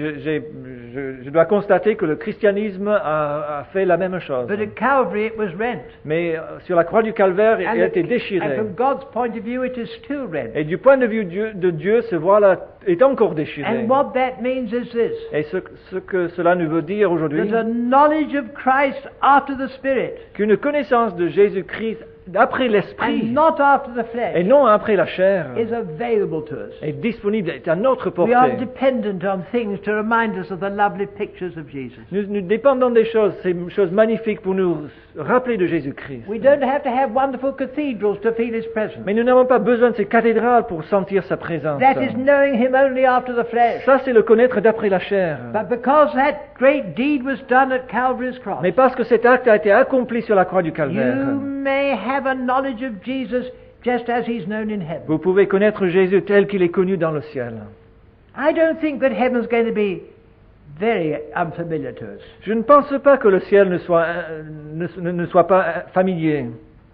je dois constater que le christianisme a fait la même chose.
But at Calvary it was rent.
Mais sur la croix du calvaire, il a été
and
déchiré.
from God's point of view it is still rent.
Et du point de vue de Dieu, ce voile est encore déchiré.
And what that means is this.
Et ce que cela nous veut dire aujourd'hui,
There's a knowledge of Christ after the Spirit
qu'une connaissance de Jésus-Christ après
and
l'esprit
not after the
et
flesh
non après la chair
is available to us.
est disponible, est à notre
We are
portée.
dependent on things to remind us of the lovely pictures of Jesus.
Nous dépendons des choses, ces choses magnifiques pour nous rappeler de Jésus-Christ.
We don't have to have wonderful cathedrals to feel His presence.
Mais nous n'avons pas besoin de ces cathédrales pour sentir sa présence.
That is knowing Him only after the flesh.
Ça, c'est le connaître d'après la chair.
But because that great deed was done at Calvary's cross,
Mais parce que cet acte a été accompli sur la croix du calvaire,
you may have a knowledge of Jesus just as He's known in heaven.
vous pouvez connaître Jésus tel qu'il est connu dans le ciel.
I don't think that heaven's going to be very unfamiliar to us.
Je ne pense pas que le ciel ne soit pas familier.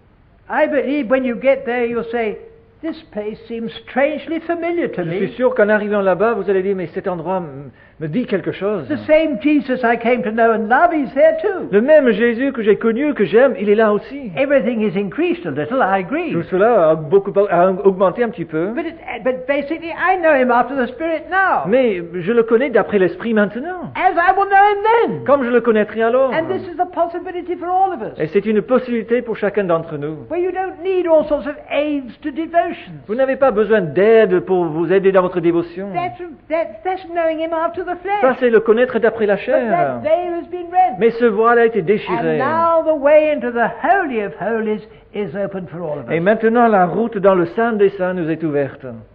I believe when you get there you'll say, this place seems strangely familiar to
Je suis
me.
sûr qu'en arrivant là-bas, vous allez dire, mais cet endroit me dit quelque chose.
The same Jesus I came to know and love, He's there too.
Le même Jésus que j'ai connu, que j'aime, il est là aussi.
Everything is increased a little, I agree.
Tout cela a augmenté un petit peu.
But basically I know Him after the Spirit now,
Mais je le connais d'après l'Esprit maintenant,
as I will know Him then.
comme je le connaîtrai alors.
And this is a possibility for all of us,
Et c'est une possibilité pour chacun d'entre nous.
where you don't need all sorts of aids to devotions.
Vous n'avez pas besoin d'aide pour vous aider dans votre dévotion.
That's knowing Him after the
Ça,
flesh.
c'est le connaître d'après la
But that
chair.
veil has been rent.
Mais ce voile a été
And
déchiré.
now the way into the Holy of Holies is open for all of
Et
us.
maintenant, la route dans le Saint des Saints nous est ouverte.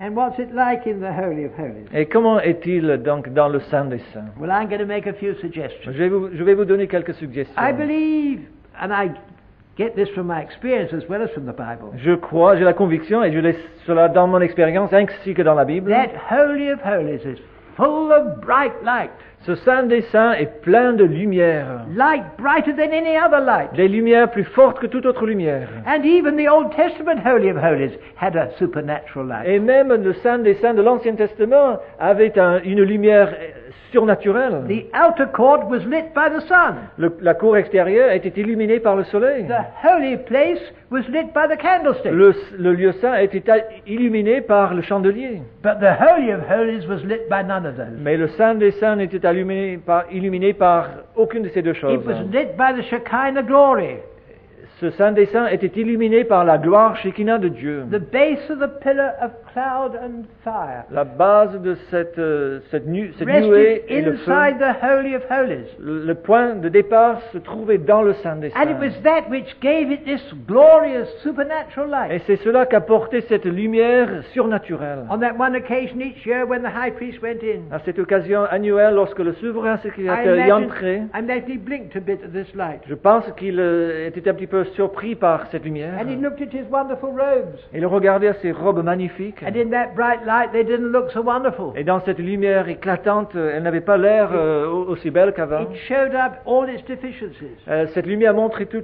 And what's it like in the Holy of Holies?
Et comment est-il donc dans le Saint des Saints?
Well, I'm going to make a few suggestions.
Je vais vous donner quelques suggestions.
I believe, and I get this from my experience as well as from the Bible,
Je crois, j'ai la conviction, et je laisse cela dans mon expérience ainsi que dans la Bible.
that Holy of Holies is full of bright light.
Ce Saint des Saints est plein de lumière.
Light brighter than any other light.
Des lumières plus fortes que toute autre lumière.
And even the Old Testament Holy of Holies had a supernatural light.
Et même le Saint des Saints de l'Ancien Testament avait une lumière surnaturelle.
The outer court was lit by the sun.
La cour extérieure était illuminée par le soleil.
The holy place was lit by the candlestick.
Le lieu saint était illuminé par le chandelier.
But the Holy of Holies was lit by none of those.
Mais le Saint des Saints n'était illuminé par aucune de ces deux choses.
It was lit by the Shekinah glory.
Ce Saint des Saints était illuminé par la gloire Shekinah de Dieu.
The base of the pillar of cloud and fire
La base de cette nuée
rested
et le feu.
inside the Holy of Holies.
Le point de départ se trouvait dans le Saint des Saints.
And it was that which gave it this glorious supernatural
Et
light.
c'est cela qu'apportait cette lumière surnaturelle.
On that one occasion each year when the high priest went in,
À cette occasion annuelle, lorsque le souverain sacrificateur y entrait,
I imagine he blinked a bit at this light.
je pense qu'il était un petit peu surpris par cette lumière.
And he looked at his wonderful robes.
Il regardait à ses robes magnifiques.
And in that bright light, they didn't look so wonderful.
Et dans cette lumière éclatante, elle n'avait pas l'air aussi belle qu'avant.
It showed up all its deficiencies.
Cette lumière montrait toutes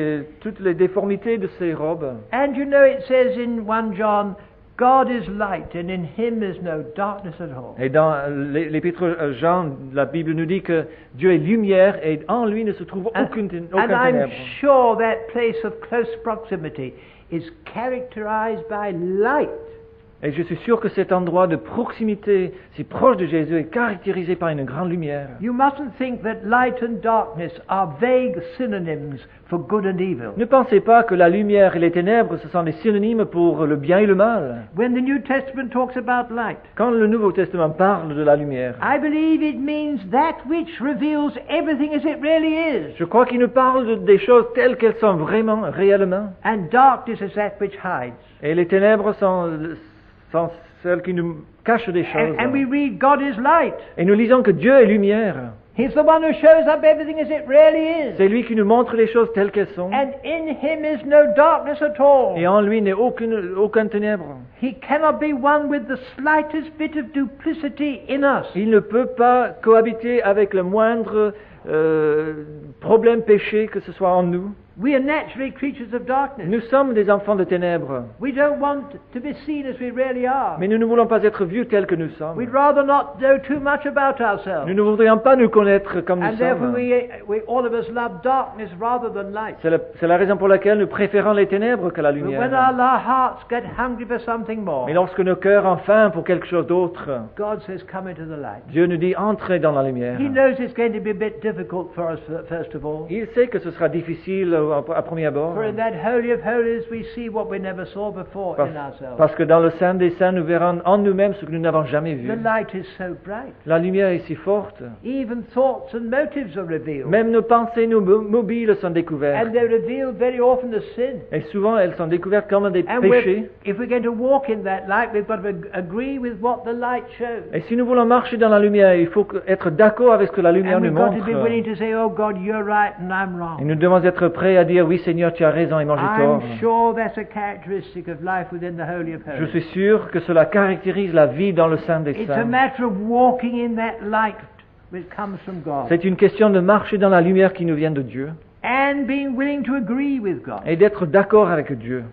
les déformités de ses robes.
And you know, it says in 1 John, God is light, and in him is no darkness at all.
Et dans l'épître Jean, la Bible nous dit que Dieu est lumière et en lui ne se trouve aucun
And I'm
ténèbre.
sure that place of close proximity is characterized by light.
Et je suis sûr que cet endroit de proximité, si proche de Jésus, est caractérisé par une grande lumière.
You mustn't think that light and darkness are vague synonyms for good and evil.
Ne pensez pas que la lumière et les ténèbres, ce sont des synonymes pour le bien et le mal.
When the New Testament talks about light,
Quand le Nouveau Testament parle de la lumière,
I believe it means that which reveals everything as it really is.
je crois qu'il nous parle des choses telles qu'elles sont vraiment, réellement.
And darkness is that which hides.
Et les ténèbres sont celles qui nous cachent des choses.
And we read God is light.
Et nous lisons que Dieu est lumière.
He's the one who shows up everything as it really is.
C'est lui qui nous montre les choses telles qu'elles sont.
And in him is no darkness at all.
Et en lui n'est aucun ténèbre.
He cannot be one with the slightest bit of duplicity in us.
Il ne peut pas cohabiter avec le moindre problème péché que ce soit en nous.
We are naturally creatures of darkness.
Nous sommes des enfants de ténèbres.
We don't want to be seen as we really are.
Mais nous ne voulons pas être vus tels que nous sommes.
We'd rather not know too much about ourselves.
Nous ne voudrions pas nous connaître comme nous
And therefore
sommes.
we all of us love darkness rather than light.
C'est la raison pour laquelle nous préférons les ténèbres que la
But when
lumière.
our hearts get hungry for something more,
Mais lorsque nos cœurs ont faim pour quelque chose d'autre,
God says, come into the light.
Dieu nous dit entrez dans la lumière.
He knows it's going to be a bit difficult for us, first of all.
Il sait que ce sera difficile à premier abord.
For in that Holy of Holies we see what we never saw before in ourselves.
Parce que dans le Saint des Saints, nous verrons en nous-mêmes ce que nous n'avons jamais vu.
The light is so bright.
La lumière est si forte.
Even thoughts and motives are revealed.
Même nos pensées, nos mobiles sont découvertes.
And they're revealed very often as sin.
Et souvent, elles sont découvertes comme des
And
péchés.
if we're going to walk in that light, we've got to agree with what the light shows.
Et si nous voulons marcher dans la lumière, il faut être d'accord avec ce que la lumière
And
nous
we've got
montre.
to be willing to say, oh God, you're right and I'm
Et
wrong.
nous devons être prêts à dire, oui Seigneur, tu as raison et moi j'ai tort.
I'm sure that's a characteristic of life within the Holy of
Je
Holies.
suis sûr que cela caractérise la vie dans le Saint des
It's a
Saints.
matter of walking in that light which comes from God.
C'est une question de marcher dans la lumière qui nous vient de Dieu
And being willing to agree with God.
et d'être d'accord avec Dieu.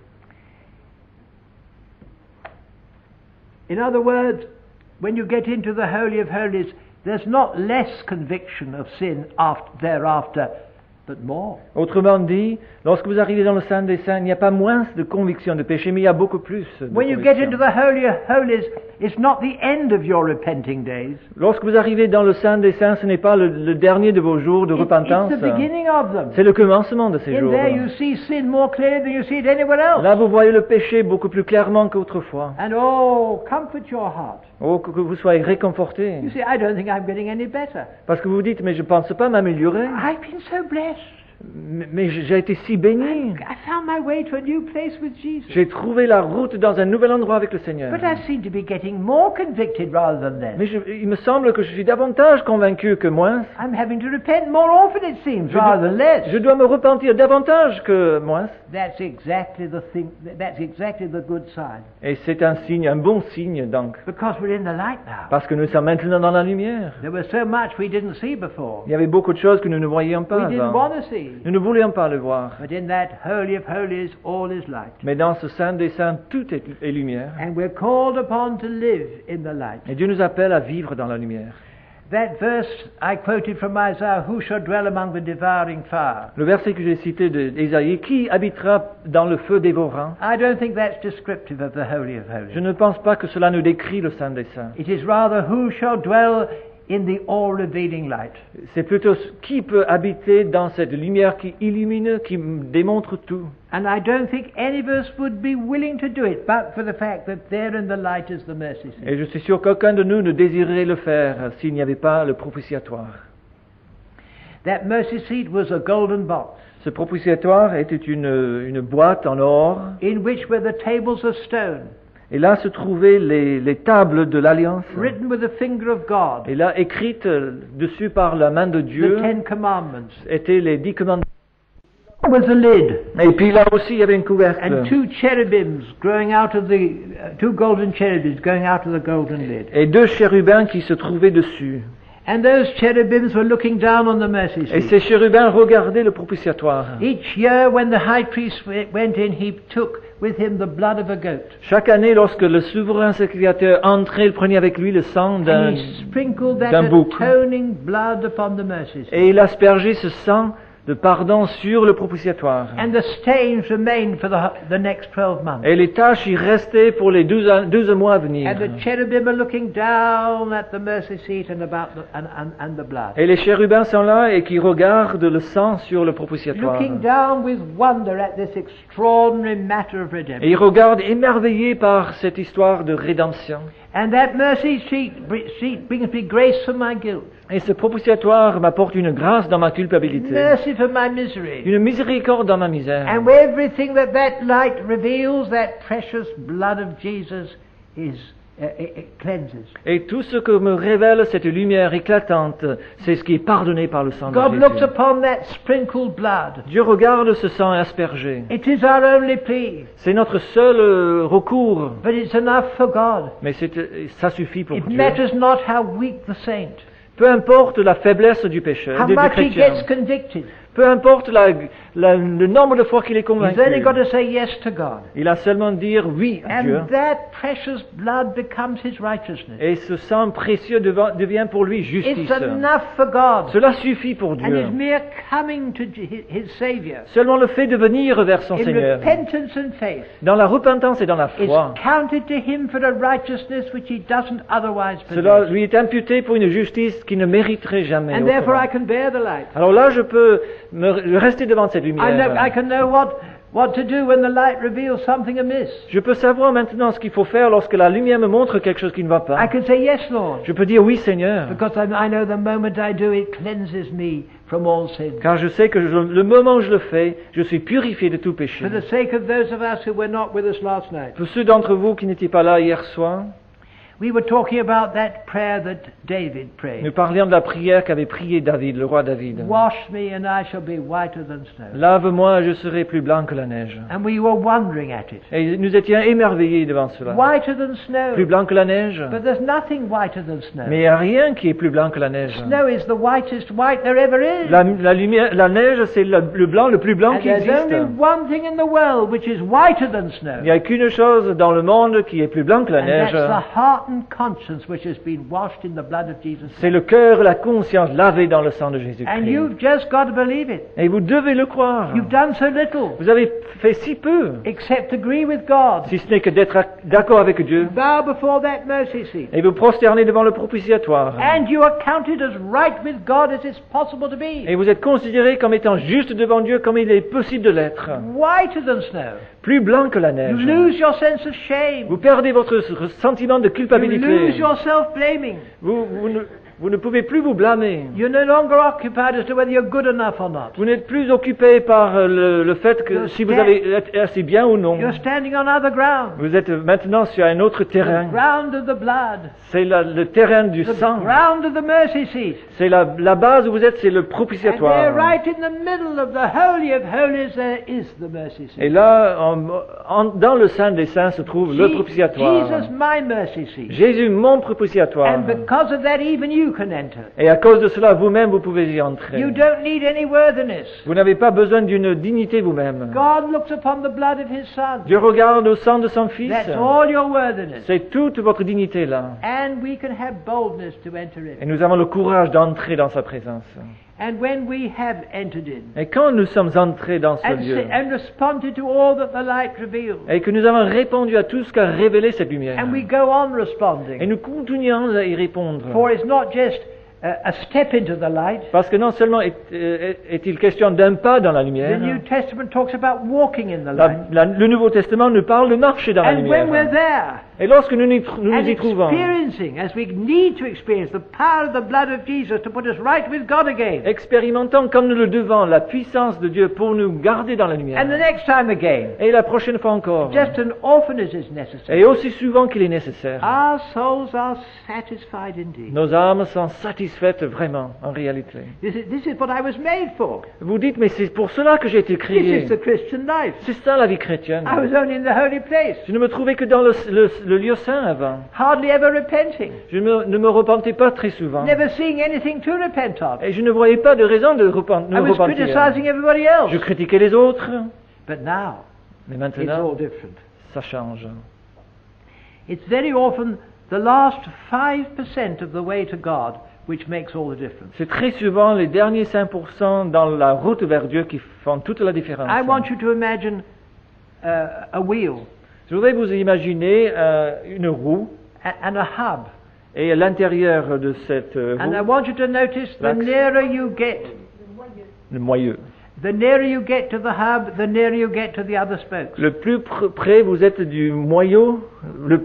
In other words, when you get into the Holy of Holies, there's not less conviction of sin thereafter, but more.
Autrement dit, lorsque vous arrivez dans le Saint des Saints, il n'y a pas moins de conviction de péché, mais il y a beaucoup plus de
When you get
conviction.
into the Holy of Holies, it's not the end of your repenting days.
Lorsque vous arrivez dans le Saint des Saints, ce n'est pas le dernier de vos jours de repentance.
It's the beginning of them.
C'est le commencement de ces
In
jours.
there you see sin more clearly than you see it anywhere else.
Là, vous voyez le péché beaucoup plus clairement qu'autrefois.
And oh, comfort your heart.
Oh, que vous soyez réconfortés.
You say, I don't think I'm getting any better.
Parce que vous dites, mais je ne pense pas m'améliorer.
I've been so blessed.
Mais j'ai été si béni.
I found my way to a new place with Jesus.
J'ai trouvé la route dans un nouvel endroit avec le Seigneur.
But I seem to be getting more convicted rather than less.
Mais il me semble que je suis davantage convaincu que moins.
I'm having to repent more often, it seems, rather than less.
Je dois me repentir davantage que moins.
That's exactly the thing. That's exactly the good sign.
Et c'est un signe, un bon signe donc.
Because we're in the light now.
Parce que nous sommes maintenant dans la lumière.
There was so much we didn't see before.
Il y avait beaucoup de choses que nous ne voyions pas
We didn't
avant.
want to see.
Nous ne voulions pas le voir.
But in that Holy of Holies, all is light.
Mais dans ce Saint des Saints, tout est lumière.
And we're called upon to live in the light.
Et Dieu nous appelle à vivre dans la lumière.
That verse I quoted from Isaiah, who shall dwell among the devouring fire?
Le verset que j'ai cité d'Ésaïe, qui habitera dans le feu dévorant?
I don't think that's descriptive of the Holy of Holies.
Je ne pense pas que cela nous décrit le Saint des Saints.
It is rather who shall dwell in the all-revealing light.
C'est plutôt qui peut habiter dans cette lumière qui illumine, qui démontre tout.
And I don't think any of us would be willing to do it, but for the fact that there in the light is the mercy seat.
Et je suis sûr qu'aucun de nous ne désirerait le faire s'il n'y avait pas le propitiatoire.
That mercy seat was a golden box
Ce propitiatoire était une boîte en or,
in which were the tables of stone,
et là se trouvaient les tables de l'Alliance,
written with the finger of God,
et là écrites dessus par la main de Dieu
the Ten Commandments.
étaient les 10 commandements.
There was a lid,
Et puis là aussi il y avait une couvercle.
and two cherubims growing out of the, two golden cherubims going out of the golden lid.
Et 2 chérubins qui se trouvaient dessus.
And those cherubims were looking down on the mercy
Et
seat.
ces chérubins regardaient le propitiatoire.
Each year when the high priest went in, he took with him the blood of a goat.
Chaque année, lorsque le souverain sacrificateur entrait, il prenait avec lui le sang
And
d'un
he sprinkled that
d'un bouc.
atoning blood upon the mercy seat.
Et il aspergeait ce sang de pardon sur le propitiatoire.
And the stains remained for the next 12 months.
Et les taches y restaient pour les 12 mois à venir.
And the cherubim are looking down at the mercy seat and about and the blood.
Et les chérubins sont là et qui regardent le sang sur le propitiatoire.
Looking down with wonder at this extraordinary matter of
Et
redemption.
ils regardent émerveillés par cette histoire de rédemption.
And that mercy seat brings me grace for my guilt,
Et ce propitiatoire m'apporte une grâce dans ma culpabilité,
mercy for my misery.
une miséricorde dans ma misère.
And everything that light reveals, that precious blood of Jesus it cleanses.
Et tout ce que me révèle cette lumière éclatante, c'est ce qui est pardonné par le sang de
God looks
Jésus.
upon that sprinkled blood.
Dieu regarde ce sang aspergé.
It is our only plea,
C'est notre seul recours,
but it's enough for God.
mais ça suffit pour
It
Dieu.
matters not how weak the saint,
Peu importe la faiblesse du pécheur,
how
du
much he
chrétien.
gets convicted.
Peu importe le nombre de fois qu'il est
He's
convaincu.
only got to say yes to God.
Il a seulement dire oui à Dieu.
And that precious blood becomes his righteousness.
Et ce sang précieux devient pour lui justice.
It's enough for God.
Cela suffit pour
And
Dieu.
his mere coming to his Savior
Seulement le fait de venir vers son
in
Seigneur,
repentance and faith
dans la repentance et dans la
is
foi,
counted to him for a righteousness which he doesn't otherwise
cela
possess.
lui est imputé pour une justice qu'il ne mériterait jamais.
And therefore
autrement.
I can bear the light.
Alors là, je peux rester devant cette
I
lumière.
can know what to do when the light reveals something amiss.
Je peux savoir maintenant ce qu'il faut faire lorsque la lumière me montre quelque chose qui ne va
I
pas.
can say yes, Lord,
Je peux dire oui, Seigneur,
because I know the moment I do it cleanses me from all sin.
car je sais que le moment où je le fais, je suis purifié de tout péché.
For the sake of those of us who were not with us last night,
Pour ceux d'entre vous qui n'étaient pas là hier soir,
we were talking about that prayer that David prayed.
nous parlions de la prière qu'avait priée David, le roi David.
Wash me and I shall be whiter than snow.
Lave-moi, je serai plus blanc que la neige.
And we were wondering at it.
Et nous étions émerveillés devant cela.
Whiter than snow.
Plus blanc que la neige.
But there's nothing whiter than snow.
Mais il n'y a rien qui est plus blanc que la neige.
Snow is the whitest white there ever is.
La neige, c'est le blanc le plus blanc
And
qui
there's
existe.
only one thing in the world which is whiter than snow.
Il n'y a qu'une chose dans le monde qui est plus blanc que la
And
neige.
that's the heart and conscience which has been washed in the blood of Jesus.
C'est le cœur, la conscience lavée dans le sang de
And
Jésus-Christ.
you've just got to believe it.
Et vous devez le croire.
You've done so little
Vous avez fait si peu,
except agree with God.
si ce n'est que d'être d'accord avec Dieu.
Bow before that mercy seat.
Et vous prosternez devant le propitiatoire.
And you are counted as right with God as it's possible to be.
Et vous êtes considéré comme étant juste devant Dieu comme il est possible de l'être.
Whiter than snow.
Plus blanc que la
You
neige.
lose your sense of shame.
Vous perdez votre sentiment de
You
culpabilité.
lose your self-blaming.
Vous Vous ne pouvez plus vous blâmer.
You're no longer occupied as to whether you're good enough or not.
Vous n'êtes plus occupé par le fait que si vous avez été assez bien ou non.
You're standing on other ground.
Vous êtes maintenant sur un autre
The
terrain.
ground of the blood.
C'est le terrain du
The
sang.
ground of the mercy seat.
C'est la base où vous êtes, c'est le
And there,
propitiatoire.
right in the middle of the Holy of Holies, there is the mercy seat.
Et là, dans le Saint des Saints se trouve le propitiatoire.
Jesus, my mercy seat.
Jésus, mon propitiatoire.
And because of that, even you can enter.
Et à cause de cela, vous-même, vous pouvez y entrer.
You don't need any worthiness.
Vous n'avez pas besoin d'une dignité vous-même.
God looks upon the blood of His Son.
Dieu regarde au sang de son Fils.
That's all your worthiness.
C'est toute votre dignité là.
And we can have boldness to enter
Et
in.
nous avons le courage d'entrer dans sa présence.
And when we have entered in,
Et quand nous sommes entrés dans ce lieu,
and responded to all that the light reveals,
et que nous avons répondu à tout ce qu'a révélé cette lumière,
and we go on
et
responding,
nous continuons à y répondre,
for it's not just a step into the light.
parce que non seulement est-il question d'un pas dans la lumière,
The New Testament talks about walking in the light.
le Nouveau Testament nous parle de marcher dans la
And when we're
lumière.
there,
Et lorsque nous nous
and
y trouvons,
experiencing, as we need to experience, the power of the blood of Jesus to put us right with God again,
expérimentons comme nous le devons la puissance de Dieu pour nous garder dans la lumière.
and the next time again,
Et la prochaine fois encore,
just an orphanage is necessary.
et aussi souvent qu'il est nécessaire,
Our souls are satisfied indeed.
nos âmes sont satisfaites vraiment, en réalité.
This is what I was made for.
Vous dites, mais c'est pour cela que j'ai été
This
créé.
is the Christian life.
C'est ça la vie chrétienne.
I was only in the holy place,
Je ne me trouvais que dans le lieu saint avant.
hardly ever repenting,
Je ne me repentais pas très souvent.
never seeing anything to repent of.
Et je ne voyais pas de raison de
I
me
was
repentir.
criticizing everybody else.
Je critiquais les autres.
But now,
Mais
it's all
maintenant,
different.
ça change.
It's very often the last 5% of the way to God which makes all the difference.
C'est très souvent les derniers 5% dans la route vers Dieu qui font toute la différence.
I want you to imagine a wheel
Je voudrais vous imaginer une roue
and a hub.
et à l'intérieur de cette
And I
roue,
want you to notice the
L'axe.
nearer you get,
le moyeu.
the nearer you get to the hub, the nearer you get to the other spokes.
Le plus près vous êtes du moyeu, le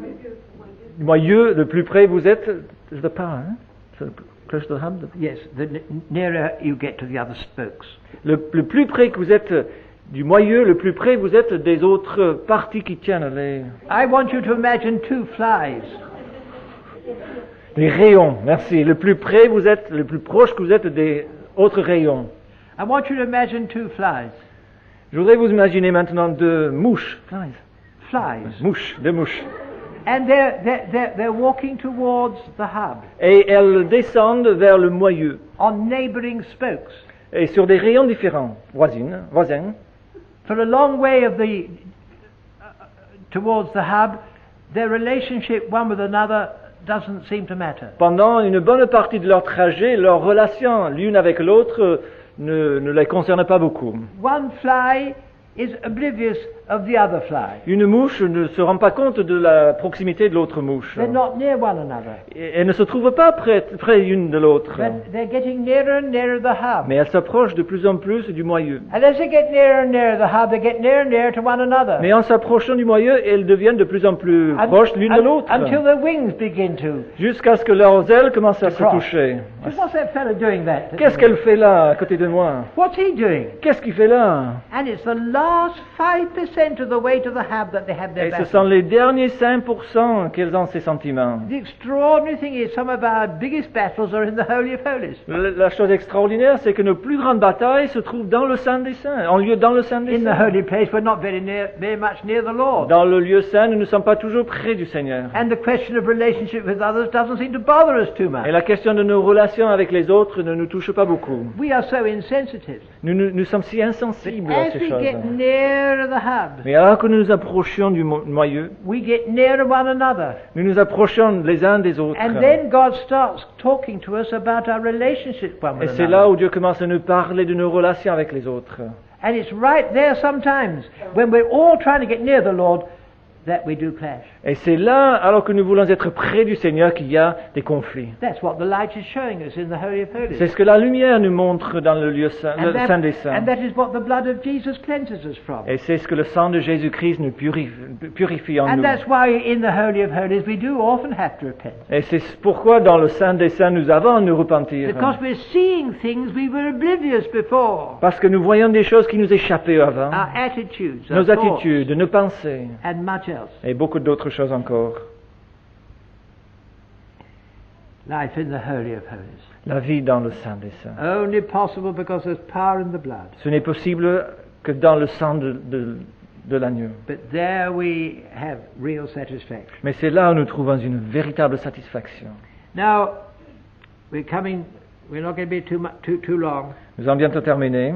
plus près vous êtes de the power, hein? So, close to the hub.
Yes, the nearer you get to the other spokes.
Le plus près que vous êtes du moyeu, le plus près vous êtes des autres parties qui tiennent
I want you to imagine two flies.
les rayons. Merci. Le plus près vous êtes, le plus proche que vous êtes des autres rayons.
I want you to imagine two flies.
Je voudrais vous imaginer maintenant deux mouches.
Flies.
Deux mouches.
And they're walking towards the hub
Et elles descendent vers le moyeu.
on neighboring spokes.
Et sur des rayons différents, voisins.
For a long way of the towards the hub, their relationship one with another doesn't seem to matter.
Pendant une bonne partie de leur trajet, leur relation l'une avec l'autre ne les concerne pas beaucoup.
One fly is oblivious of the other fly.
Une mouche ne se rend pas compte de la proximité de l'autre mouche.
They're not near one another,
Et elles ne se trouvent pas près l'une de l'autre.
but they're getting nearer and nearer the hub.
Mais elles s'approchent de plus en plus du moyeu.
And as they get nearer and nearer the hub, they get nearer and nearer to one another.
Mais en s'approchant du moyeu, elles deviennent de plus en plus proches l'une de l'autre.
Until their wings begin to.
Jusqu'à ce que leurs ailes commencent à se
cross.
toucher.
What's that fellow doing that?
Qu'est-ce qu'elle fait là, à côté de moi?
What's he doing?
Qu'est-ce qu'il fait là?
And it's the last 5% of the way to the hub that they have their
Et ce
battle.
sont les derniers 5% qu'elles ont ces sentiments.
The extraordinary thing is some of our biggest battles are in the Holy of Holies.
La chose extraordinaire, c'est que nos plus grandes batailles se trouvent dans le Saint des Saints, en lieu dans le Saint des
In the
Saints.
holy place, we're not very much near the Lord.
Dans le lieu saint, nous ne sommes pas toujours près du Seigneur.
And the question of relationship with others doesn't seem to bother us too
Et
much.
la question de nos relations avec les autres ne nous touche pas beaucoup.
We are so insensitive.
Nous sommes si insensibles à
As
ces
we
choses.
get nearer the hub,
Mais alors que nous nous approchions du moyeu,
we get nearer one another.
nous nous approchons les uns des autres.
And then God starts talking to us about our relationship one
Et
with
c'est là
another.
où Dieu commence à nous parler de nos relations avec les autres.
And it's right there sometimes when we're all trying to get near the Lord, that we do clash.
Et c'est là, alors que nous voulons être près du Seigneur, qu'il y a des conflits.
That's what the light is showing us in the Holy of
C'est
Holies.
ce que la lumière nous montre dans le lieu saint,
And
le Saint des
that,
Saints.
and that is what the blood of Jesus cleanses us from.
Et c'est ce que le sang de Jésus-Christ nous purifie en
And
nous.
that's why in the Holy of Holies we do often have to repent.
Et c'est pourquoi dans le Saint des Saints nous avons à nous repentir.
Because we're seeing things we were oblivious before.
Parce que nous voyons des choses qui nous échappaient avant.
Our attitudes, our
Nos
thoughts,
attitudes, nos pensées
and much else.
et beaucoup d'autres choses encore.
Life in the Holy of Holies.
La vie dans le Saint des Saints.
Only possible because there's power in the blood.
Ce n'est possible que dans le sang de l'agneau.
But there we have real satisfaction.
Mais c'est là où nous trouvons une véritable satisfaction.
Now, we're not going to be too long.
Nous allons bientôt terminer.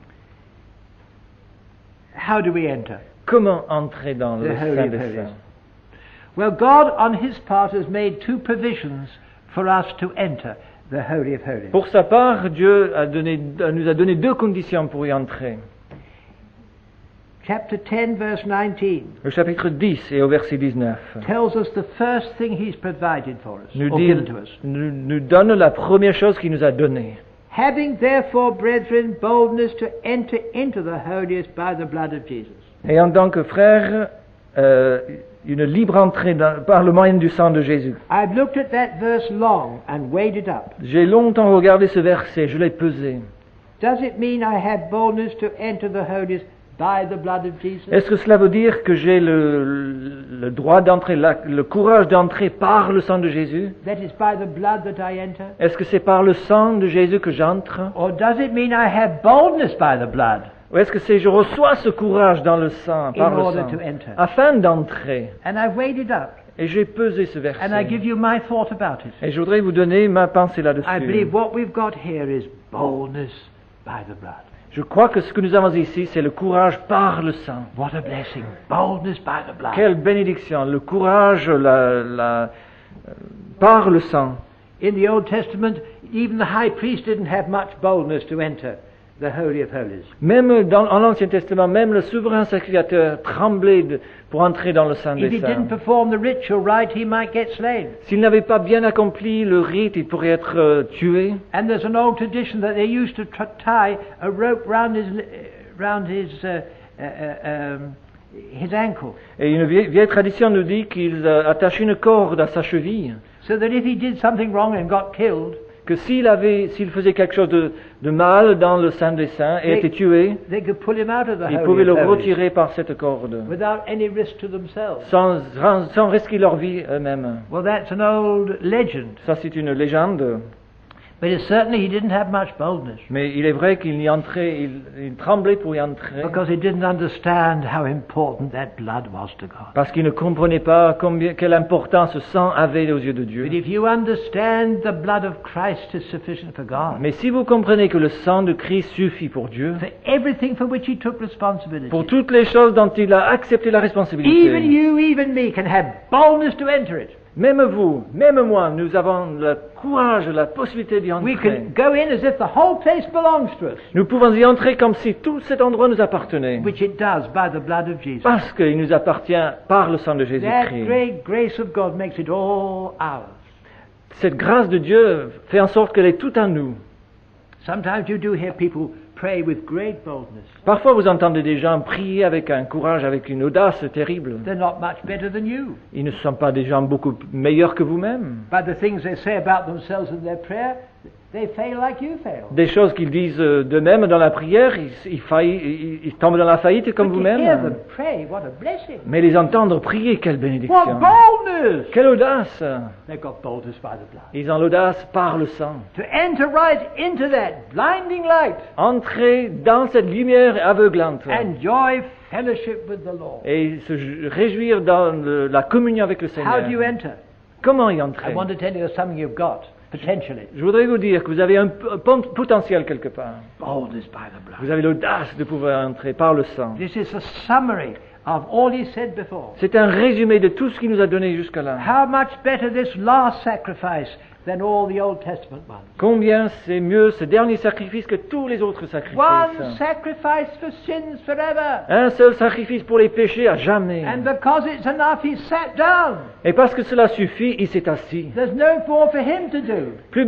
How do we enter?
Comment entrer dans le
The Holy
Saint
of
des
Holies.
Saints?
Well, God, on His part, has made two provisions for us to enter the Holy of Holies.
Pour sa part, Dieu nous a donné deux conditions pour y entrer.
Chapter 10, verse 19,
Le chapitre 10 et au verset 19
tells us the first thing He's provided for us,
nous,
or given to us.
nous donne la première chose qu'il nous a donnée.
Having therefore, brethren, boldness to enter into the holiest by the blood of Jesus.
Et en tant que frère, une libre entrée par le moyen du sang de Jésus.
I've looked at that verse long and weighed it up.
J'ai longtemps regardé ce verset, je l'ai pesé.
Does it mean I have boldness to enter the holiest by the blood of Jesus?
Est-ce que cela veut dire que j'ai le droit d'entrer, le courage d'entrer par le sang de Jésus?
That is by the blood that I enter?
Est-ce que c'est par le sang de Jésus que j'entre?
Or does it mean I have boldness by the blood
Ou est-ce que c'est je reçois ce courage dans le sang, par
in
le
order
sang,
to enter?
afin d'entrer?
And I've weighed it up,
Et j'ai pesé ce
and I give
verset.
you my thought about it.
Et je voudrais vous donner ma pensée
I
là-dessus.
believe what we've got here is boldness by the blood.
Je crois que ce que nous avons ici, c'est le courage par le sang.
What a blessing. Boldness by the blood.
Quelle bénédiction, le courage par le sang.
In the Old Testament, even the high priest didn't have much boldness to enter the Holy of Holies.
Même en l'Ancien Testament, même le souverain sacrificateur tremblait pour entrer dans le Saint
If
des
he
Saints.
didn't perform the ritual right, he might get slain.
S'il n'avait pas bien accompli le rite, il pourrait être tué.
And there's an old tradition that they used to tie a rope round his ankle,
Et une vieille tradition nous dit qu'il attache une corde à sa cheville,
so that if he did something wrong and got killed,
que s'il faisait quelque chose de mal dans le Saint des Saints et était tué,
they could pull him out of the
ils
Holy
pouvaient le
of Holies
retirer par cette corde,
without any risk to themselves.
sans risquer leur vie eux-mêmes.
Well, that's an old legend,
Ça, c'est une légende,
but certainly he didn't have much boldness
mais il est vrai qu'il y entrait, il tremblait pour y entrer,
because he didn't understand how important that blood was to God.
parce qu'il ne comprenait pas quelle importance ce sang avait aux yeux de Dieu.
But if you understand the blood of Christ is sufficient for God,
Mais si vous comprenez que le sang de Christ suffit pour Dieu,
for everything for which he took responsibility,
pour toutes les choses dont il a accepté la
even
responsabilité,
you, even me, can have boldness to enter it.
même vous, même moi, nous avons le courage, la possibilité d'y
We
entrer.
can go in as if the whole place belongs to us,
Nous pouvons y entrer comme si tout cet endroit nous appartenait,
which it does by the blood of Jesus.
parce qu'il nous appartient par le sang de
That
Jésus-Christ.
great grace of God makes it all ours.
Cette grâce de Dieu fait en sorte qu'elle est toute en nous.
Sometimes you do hear people pray with great boldness.
Parfois, vous entendez des gens prier avec un courage, avec une audace terrible.
They're not much better than you.
Ils ne sont pas des gens beaucoup meilleurs que vous-même.
But the things they say about themselves in their prayer, they fail like you fail.
Des choses qu'ils disent d'eux-mêmes dans la prière, ils tombent dans la faillite comme
But to hear
vous-même.
them pray, what a blessing.
Mais les entendre prier, quelle
What
bénédiction!
boldness!
Quelle audace!
They've got boldness by the blood.
Ils ont l'audace par le sang.
To enter right into that blinding light,
Entrer dans cette lumière aveuglante
enjoy fellowship with the Lord.
et se réjouir dans la communion avec le
How do you
Seigneur.
enter?
Comment y
I
entrer?
want to tell you there's something you've got, potentially.
Je voudrais vous dire que vous avez un potentiel quelque part.
Boldness by the blood.
Vous avez l'audace de pouvoir entrer par le sang.
This is a summary of all he said before.
C'est un résumé de tout ce qu'il nous a donné jusque-là.
How much better this last sacrifice than all the Old Testament ones.
Combien c'est mieux ce dernier sacrifice que tous les autres sacrifices.
One sacrifice for sins forever.
Un seul sacrifice pour les péchés à jamais.
And because it's enough, he sat down.
Et parce que cela suffit, il s'est assis.
There's no more for him to do.
Plus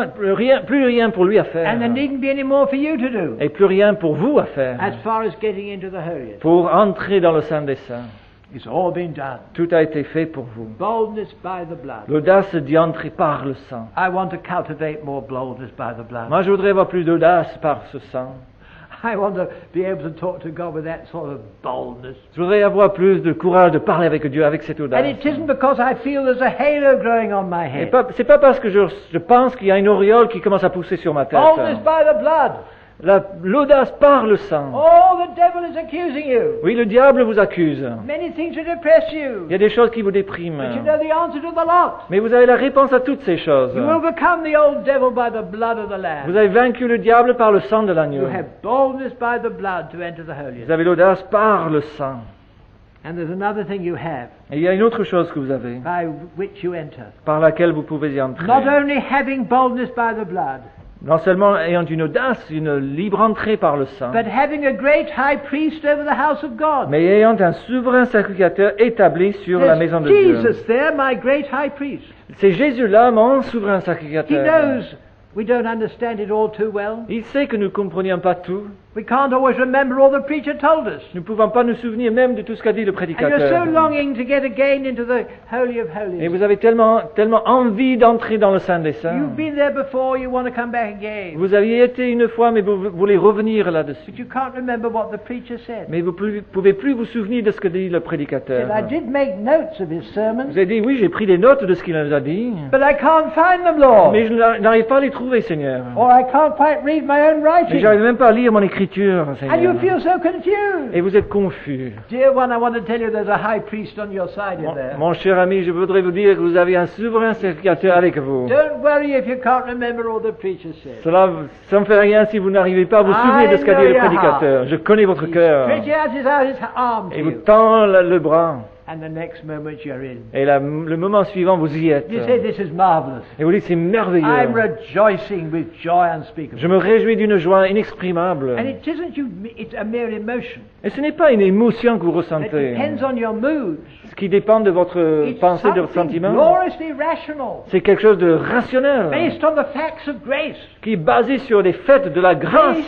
rien pour lui à faire.
And there needn't be any more for you to do.
Et plus rien pour vous à faire.
As far as getting into the holiest.
Pour entrer dans le Saint des Saints.
It's all been done.
Tout a été fait pour vous.
Boldness by the blood.
L'audace d'y entrer par le sang.
I want to cultivate more boldness by the blood.
Moi, je voudrais avoir plus d'audace par ce sang.
I want to be able to talk to God with that sort of boldness.
Je voudrais avoir plus de courage de parler avec Dieu avec cette audace.
And it isn't because I feel there's a halo growing on my
Et
head.
c'est pas parce que je pense qu'il y a une auréole qui commence à pousser sur ma tête.
Boldness by the blood.
L'audace par le sang.
Oh, the devil is accusing you.
Oui, le diable vous accuse.
Many things to depress you.
Il y a des choses qui vous dépriment.
But you know the answer to the lot.
Mais vous avez la réponse à toutes ces choses.
You overcome the old devil by the blood of the Lamb.
Vous avez vaincu le diable par le sang de
You
l'agneau.
have boldness by the blood to enter the holiest.
Vous avez l'audace par le sang.
And there's another thing you have
Et il y a une autre chose que vous avez,
by which you enter.
par laquelle vous pouvez y entrer.
Not only having boldness by the blood,
Non seulement ayant une audace, une libre entrée par le sang,
but having a great high priest over the house of God.
mais ayant un souverain sacrificateur établi sur la maison de Dieu.
Jesus there, my great high priest.
C'est Jésus-là, mon souverain
He
sacrificateur.
knows we don't understand it all too well.
Il sait que nous ne comprenions pas tout.
We can't always remember all the preacher told us.
Nous ne pouvons pas nous souvenir même de tout ce qu'a dit le
And you're
prédicateur.
so longing to get again into the Holy of
Et
Holies.
vous avez tellement envie d'entrer dans le Saint des Saints.
You've been there before, you want to come back again.
Vous aviez été une fois, mais vous voulez revenir là-dessus.
But you can't remember what the preacher said.
Mais vous ne pouvez plus vous souvenir de ce que dit le prédicateur.
Said, I did make notes of his sermons,
Vous avez dit, oui, j'ai pris des notes de ce qu'il nous a dit,
but I can't find them, Lord.
mais je n'arrive pas à les trouver, Seigneur.
Or I can't quite read my own
Et
writing.
j'arrive même pas à lire mon écriture,
And
Seigneur.
you feel so confused.
Et vous êtes confus.
Dear one, I want to tell you there's a high priest on your side in there.
Mon cher ami, je voudrais vous dire que vous avez un souverain sacrificateur avec vous.
Don't worry if you can't remember all the preacher said.
Cela, ça ne fait rien si vous n'arrivez pas à vous souvenir de ce qu'a dit le prédicateur. Je connais votre cœur.
Stretch out his arm to
Et vous
you.
tend le bras.
And the next moment you're in.
Et le moment suivant, vous y êtes.
You say this is marvelous.
Et vous dites, c'est merveilleux.
I'm rejoicing with joy unspeakable.
Je me réjouis d'une joie inexprimable.
And it isn't you, it's a mere emotion.
Et ce n'est pas une émotion que vous
It
ressentez.
depends on your moods.
Ce qui dépend de votre
It's
pensée, de votre
something
sentiment.
gloriously rational,
C'est quelque chose de rationnel,
based on the facts of grace.
qui est basé sur des faits de la grâce,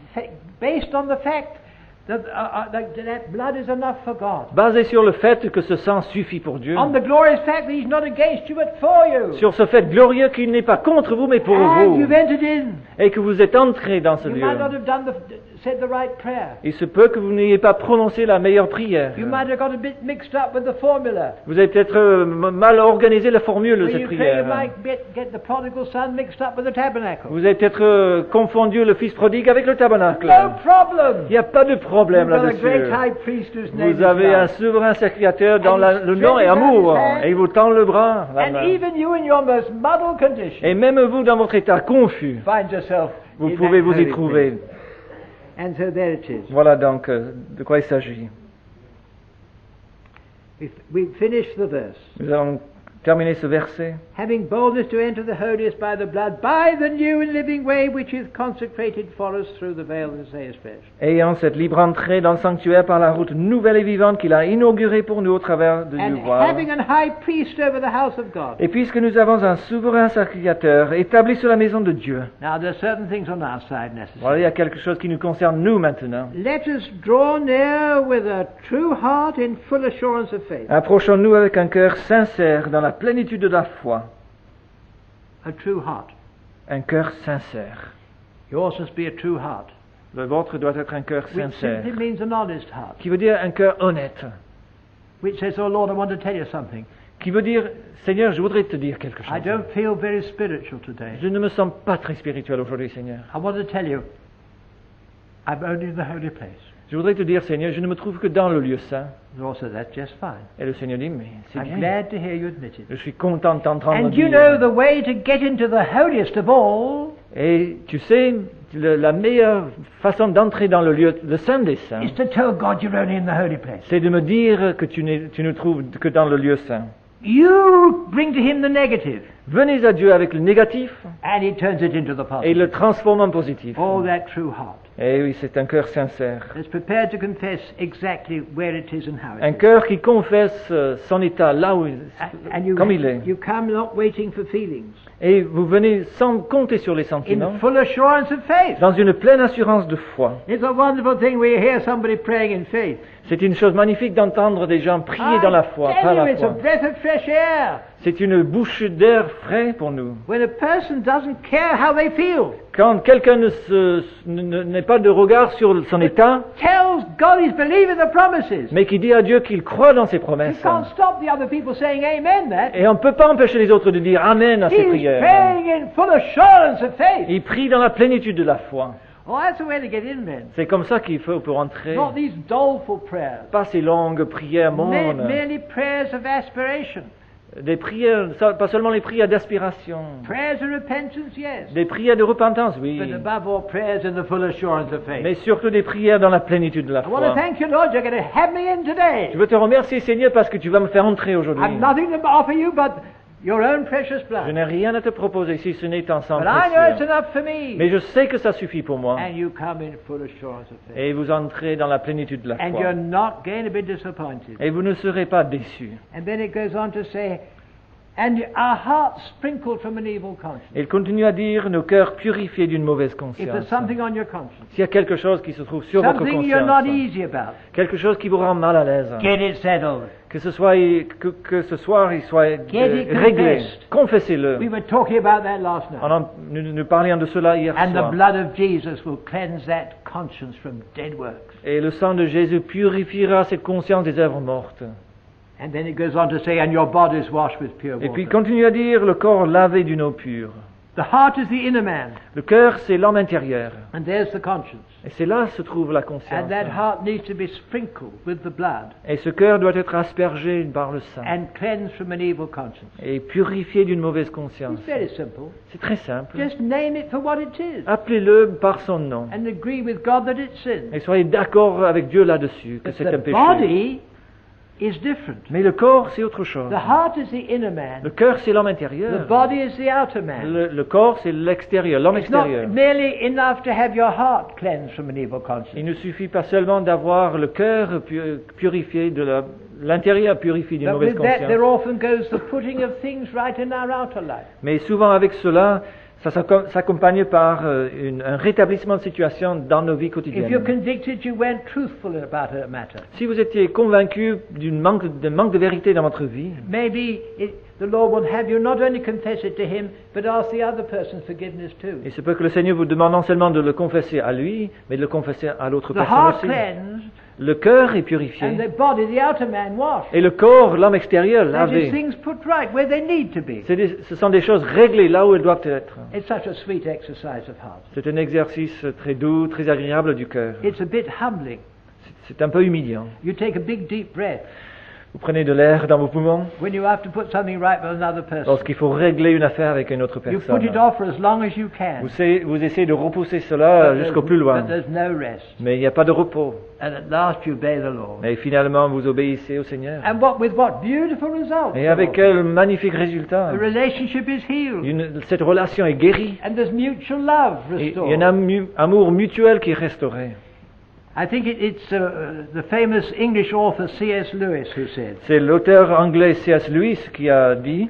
Based on the fact that blood is enough for God.
basé sur le fait que ce sang suffit pour Dieu,
On the glorious fact that He's not against you but for you.
sur ce fait glorieux qu'il n'est pas contre vous mais pour
And
vous,
you've entered in.
et que vous êtes entré dans ce
You
lieu.
might not have said the right prayer.
Il se peut que vous n'ayez pas prononcé la meilleure prière.
You might have got a bit mixed up with the formula.
Vous avez peut-être mal organisé la formule de
When
cette
you pray, you
prière.
might get the prodigal son mixed up with the tabernacle.
Vous avez peut-être confondu le fils prodigue avec le tabernacle.
No problem.
Il n'y a pas de problème
You've got a
là-dessus.
great high priest whose name
Vous
is
avez un
love.
souverain sacrificateur dont
And he
le nom est
stretches out
amour,
his hand.
et il vous tend le bras. la
And
main.
even you in your most muddled condition
Et même vous, dans votre état confus,
find yourself
vous
in
pouvez
that
vous y
holy
trouver.
place. And so there it is.
Voilà donc de quoi il s'agit.
We finish the verse.
Nous allons terminer ce verset.
Having boldness to enter the holiest by the blood, by the new and living way which is consecrated for us through the veil of Isaiah's flesh.
Ayant cette libre entrée dans le sanctuaire par la route nouvelle et vivante qu'il a inaugurée pour nous au travers de
And
Dieu voir.
having an high priest over the house of God.
Et puisque nous avons un souverain sacrificateur établi sur la maison de Dieu,
Now there are certain things on our side necessary.
voilà, il y a quelque chose qui nous concerne nous maintenant.
Let us draw near with a true heart in full assurance of faith.
Approchons-nous avec un cœur sincère dans la plénitude de la foi.
A true heart.
Un cœur sincère.
Yours must be a true heart.
Le vôtre doit être un cœur
Which
sincère.
simply means an honest heart.
Qui veut dire un cœur honnête.
Which says, oh Lord, I want to tell you something.
Qui veut dire, Seigneur, je voudrais te dire quelque
I
chose.
don't feel very spiritual today.
Je ne me sens pas très spirituel aujourd'hui, Seigneur.
I want to tell you, I'm only in the holy place.
Je voudrais te dire, Seigneur, je ne me trouve que dans le lieu saint.
The Lord says, that's just fine.
Et le Seigneur dit, mais c'est
I'm
bien.
glad to hear you admit it.
Je suis content de t'entendre
And you
dire.
know the way to get into the holiest of all
Et tu sais, la meilleure façon d'entrer dans le lieu, le Saint des Saints,
is to tell God you're only in the holy place.
c'est de me dire que tu ne trouves que dans le lieu saint.
You bring to him the negative,
Venez à Dieu avec le négatif
and he turns it into the
et
positive.
il le transforme en positif.
Oh, that true heart.
Et oui, c'est un cœur sincère.
That's prepared to confess exactly where it is and how
Un
it is.
cœur qui confesse son état là où
And
comme il est.
you come not waiting for feelings.
Et vous venez sans compter sur les
In
sentiments,
full assurance of faith.
dans une pleine assurance de foi.
It's a wonderful thing when you hear somebody praying in faith.
C'est une chose magnifique d'entendre des gens prier dans la foi,
I
par
tell you,
la
it's a
foi.
breath of fresh air.
C'est une bouche d'air frais pour nous.
When a person doesn't care how they feel,
Quand quelqu'un n'est pas de regard sur son état,
tells God he's believing the promises.
mais qui dit à Dieu qu'il croit dans ses
You
promesses.
can't stop the other people saying amen that.
Et on ne peut pas empêcher les autres de dire Amen à ces
He's
prières.
praying in full assurance of faith.
Il prie dans la plénitude de la foi.
Oh, that's the way to get in, men.
C'est comme ça qu'il faut pour entrer.
Not these doleful prayers.
Pas ces longues prières mornes.
Merely prayers of aspiration.
Des prières, pas seulement les prières d'aspiration.
Prayers of repentance, yes.
Des prières de repentance, oui.
But above all, prayers in the full assurance of faith.
Mais surtout des prières dans la plénitude de la
I want to
foi.
thank you, Lord, you're going to have me in today.
Je veux te remercier, Seigneur, parce que tu vas me faire entrer aujourd'hui.
I've nothing to offer you but your own precious
Je
blood.
n'ai rien à te proposer si ce n'est ton sang
But I know it's
précieux.
enough for me.
Mais je sais que ça suffit pour moi.
And you come in full assurance of faith.
Et vous entrez dans la plénitude de la
And
foi.
you're not going to be disappointed.
Et vous ne serez pas déçus.
And then it goes on to say, and our hearts sprinkled from an evil conscience.
Et il continue à dire nos cœurs purifiés d'une mauvaise
If
conscience.
there's something on your conscience,
S'il y a quelque chose qui se trouve sur votre
something you're not
conscience,
easy about,
quelque chose qui vous rend mal à l'aise,
get it settled.
que ce soir il soit
Get it
réglé,
confessed.
confessez-le.
We were talking about that last night.
Nous parlions de cela hier
And the
soir.
blood of Jesus will cleanse that conscience from dead works.
Et le sang de Jésus purifiera cette conscience des œuvres mortes.
And then it goes on to say, and your body is washed with pure
Et puis il
water.
continue à dire le corps lavé d'une eau pure.
The heart is the inner man,
Le cœur, c'est l'homme intérieur.
and there's the conscience.
Et c'est là se trouve la conscience.
And that heart needs to be sprinkled with the blood
Et ce cœur doit être aspergé par le sang
and cleansed from an evil conscience.
et purifié d'une mauvaise conscience.
It's very simple.
C'est très simple.
Just name it for what it is
Appelez-le par son nom.
and agree with God that it's sin.
Et soyez d'accord avec Dieu là-dessus, que
But
c'est un
the
péché.
body is different.
Mais le corps, c'est autre chose.
The heart is the inner man.
Le cœur, c'est l'homme
The
intérieur.
body is the outer man.
Le corps, c'est l'extérieur, l'homme
It's not
extérieur.
merely enough to have your heart cleansed from an evil conscience.
Il ne suffit pas seulement d'avoir le cœur purifié, l'intérieur purifié d'une
But
mauvaise
with that, there
conscience.
often goes the putting of things right in our outer life.
Mais souvent avec cela, ça s'accompagne par un rétablissement de situation dans nos vies
If you're
quotidiennes.
convicted you weren't truthful about a matter,
Si vous étiez convaincu d'un manque de vérité dans votre vie,
maybe the Lord will have you not only confess it to Him, but ask the other person's forgiveness too.
il se peut que le Seigneur vous demande non seulement de le confesser à lui, mais de le confesser à l'autre
The
personne
heart
aussi.
cleansed
Le cœur est
and
purifié
the body, the outer man, washed.
et le corps, l'homme extérieur,
That is
lavé.
things put right where they need to be.
Ce sont des choses réglées là où elles doivent être.
It's such a sweet exercise of heart.
C'est un exercice très doux, très agréable du cœur.
It's a bit humbling.
C'est un peu humiliant.
You take a big deep breath
Vous prenez de l'air dans vos poumons
when you have to put something right with another person.
lorsqu'il faut régler une affaire avec une autre
You put
personne.
it off for as long as you can.
Vous essayez de repousser cela jusqu'au plus loin.
But there's no rest.
Mais il n'y a pas de repos.
And at last you obey the Lord.
Mais finalement, vous obéissez au Seigneur.
And with what beautiful results.
Et avec quel magnifique résultat.
The relationship is healed.
Cette relation est guérie.
And there's mutual love
Et
restored.
il y a un amour mutuel qui est restauré.
I think it's the famous English author C.S. Lewis who said,
C'est l'auteur anglais C.S. Lewis qui a dit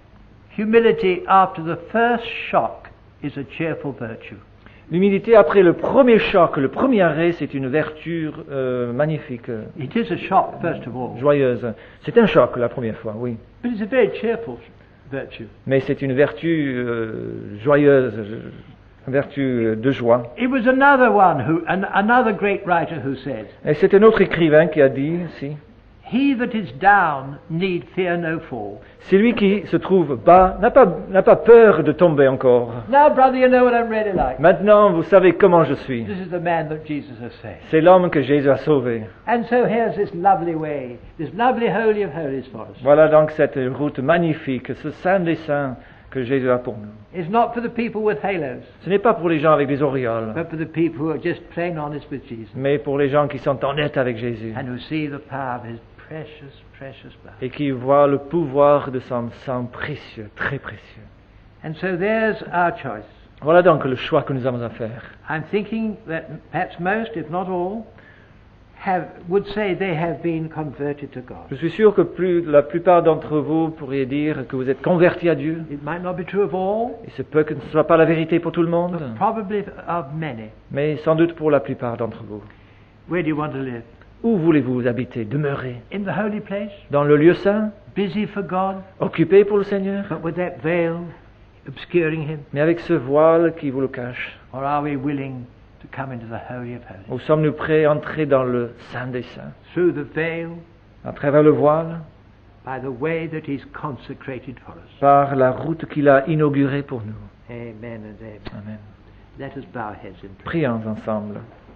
humility after the first shock is a cheerful virtue.
l'humilité après le premier choc, le premier arrêt, c'est une vertu magnifique,
It is a shock, first of all,
joyeuse. C'est un choc la première fois, oui.
but it's a very cheerful virtue.
Mais c'est une vertu joyeuse, une vertu de joie.
It was another one another great writer who said,
Et c'est un autre écrivain qui a dit, si,
he that is down need fear no fall.
celui qui se trouve bas n'a pas peur de tomber encore.
Now, brother, you know what I'm really like.
Maintenant, vous savez comment je suis.
This is the man that Jesus has saved.
C'est l'homme que Jésus a sauvé.
And so here's this lovely way, this lovely holy of holies for us.
Voilà donc cette route magnifique, ce saint des saints que Jésus a pour nous.
It's not for the people with halos,
Ce n'est pas pour les gens avec des auréoles,
but for the people who are just plain honest with Jesus
mais pour les gens qui sont honnêtes avec Jésus
and who see the power of His precious, precious blood.
et qui voient le pouvoir de son sang précieux, très précieux.
And so there's our choice.
Voilà donc le choix que nous avons à faire.
I'm thinking that perhaps most, if not all, would say they have been converted to God.
Je suis sûr que la plupart d'entre vous pourriez dire que vous êtes convertis à Dieu.
It might not be true of all,
Il se peut que ce ne soit pas la vérité pour tout le monde,
but probably of many.
mais sans doute pour la plupart d'entre vous.
Where do you want to live?
Où voulez-vous habiter, demeurer?
In the holy place,
Dans le lieu saint,
busy for God,
occupé pour le Seigneur,
but with that veil obscuring Him?
mais avec ce voile qui vous le cache?
Or are we willing to come into the Holy of Holies?
Ou sommes-nous prêts à entrer dans le Saint des Saints,
Through the veil,
à travers le voile,
by the way that He's consecrated for us.
par la route qu'il a inaugurée pour nous?
Amen and amen.
Amen.
Let us bow our heads in prayer.
Prions ensemble.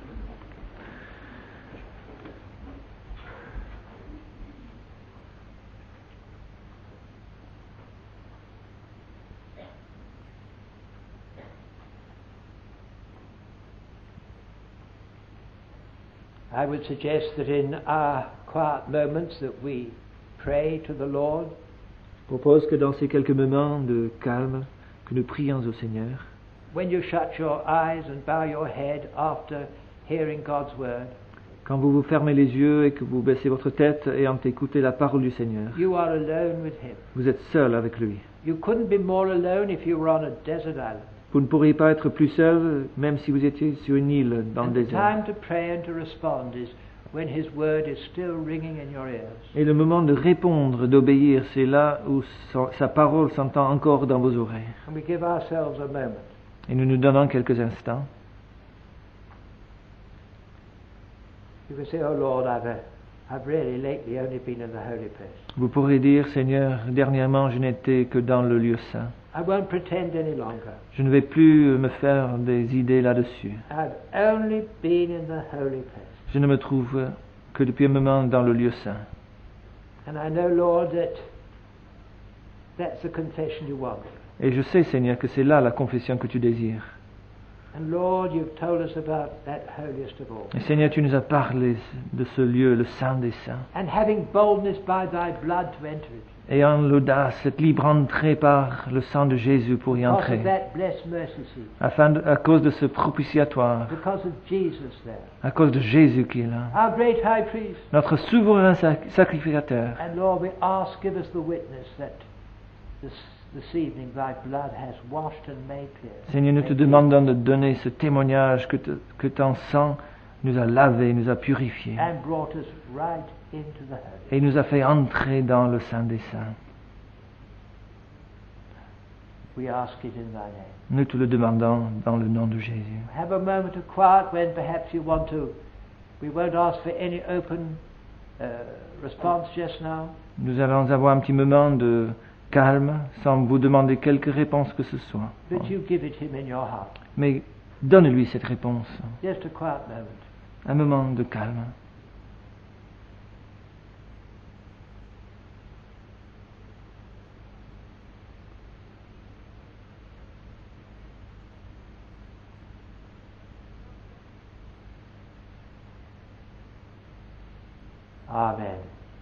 I would suggest that in our quiet moments that we pray to the Lord.
Je propose que dans ces quelques moments de calme, que nous prions au Seigneur.
When you shut your eyes and bow your head after hearing God's word,
Quand vous vous fermez les yeux et que vous baissez votre tête ayant écouté la parole du Seigneur,
you are alone with Him.
vous êtes seul avec lui.
You couldn't be more alone if you were on a desert island.
Vous ne pourriez pas être plus seul, même si vous étiez sur une île dans le
And the
désert.
time to pray and to respond is when His word is still ringing in your ears.
Et le moment de répondre, d'obéir, c'est là où sa parole s'entend encore dans vos oreilles.
And we give ourselves a moment.
Et nous nous donnons quelques instants.
You can say, "Oh Lord, I've really lately only been in the holy place.
Vous pourrez dire, Seigneur, dernièrement je n'étais que dans le lieu saint.
I won't pretend any longer.
Je ne vais plus me faire des idées là-dessus.
I've only been in the holy place."
Je ne me trouve que depuis un moment dans le lieu saint.
And I know, Lord, that's the confession you want.
Et je sais, Seigneur, que c'est là la confession que tu désires.
And Lord, you've told us about that holiest of all.
Et Seigneur, tu nous as parlé de ce lieu, le Saint des Saints.
And having boldness by thy blood to enter it.
Ayant l'audace, cette libre entrée par le sang de Jésus pour y
Because
entrer.
of that blessed mercy seat.
À cause de ce propitiatoire,
Because of Jesus there.
à cause de Jésus qui est là.
Our great high priest.
Notre souverain sacrificateur.
And Lord, we ask, give us the witness that this evening thy blood has washed and made clear.
Seigneur, nous te demandons de donner ce témoignage que ton sang nous a lavés, nous a purifiés.
And brought us right into the holy.
Et nous a fait entrer dans le Saint des Saints.
We ask it in thy name.
Nous te le demandons dans le nom de Jésus.
Have a moment of quiet when perhaps you want to. We won't ask for any open response just now.
Nous allons avoir un petit moment de calme, sans vous demander quelque réponse que ce soit.
But you give it him in your heart.
Mais donne-lui cette réponse.
Just a quiet moment.
Un moment de calme.
Amen.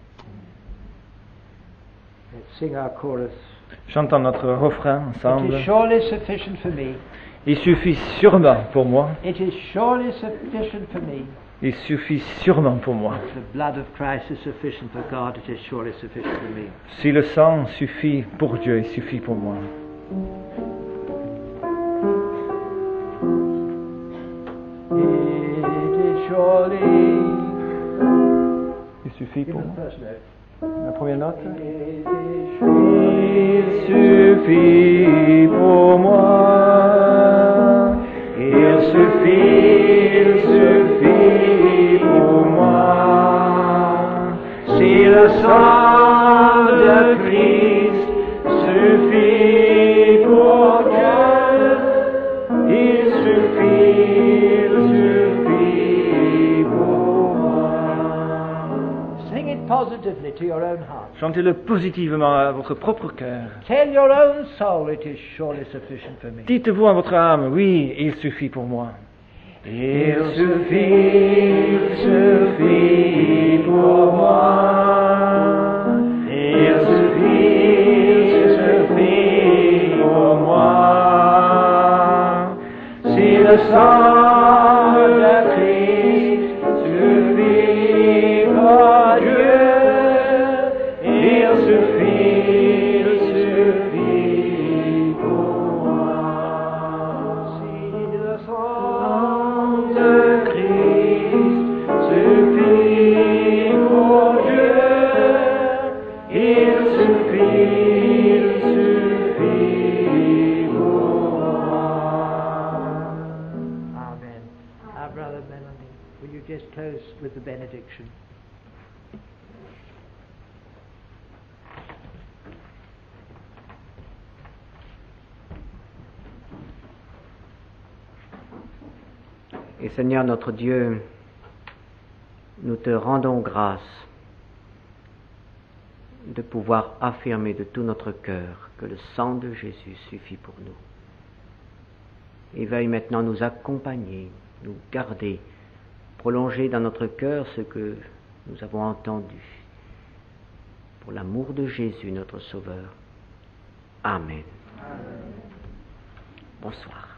Let's sing our chorus.
Chantons notre refrain
It
ensemble.
is surely sufficient for me.
Il suffit sûrement pour moi.
It is surely sufficient for me.
Il suffit sûrement pour moi.
If the blood of Christ is sufficient for God, it is surely sufficient for me.
Si le sang suffit pour Dieu, il suffit pour moi.
It is surely.
Il suffit pour moi.
First note.
La première note.
It is surely.
Il suffit pour moi. Il suffit pour moi. Si le sang de Christ suffit pour Dieu, il suffit pour moi.
Sing it positively to your own heart.
Chantez-le positivement à votre propre cœur.
Tell your own soul it is surely sufficient for me.
Dites-vous à votre âme, oui, il suffit pour moi. Il suffit pour moi.
sang de Christ suffit pour Dieu. Il suffit pour moi. Si le sang de Christ suffit pour Dieu, il suffit pour moi. Amen. Our brother Melanie, will you just close with the benediction?
Et Seigneur notre Dieu, nous te rendons grâce de pouvoir affirmer de tout notre cœur que le sang de Jésus suffit pour nous. Et veuille maintenant nous accompagner, nous garder, prolonger dans notre cœur ce que nous avons entendu. Pour l'amour de Jésus, notre Sauveur. Amen. Bonsoir.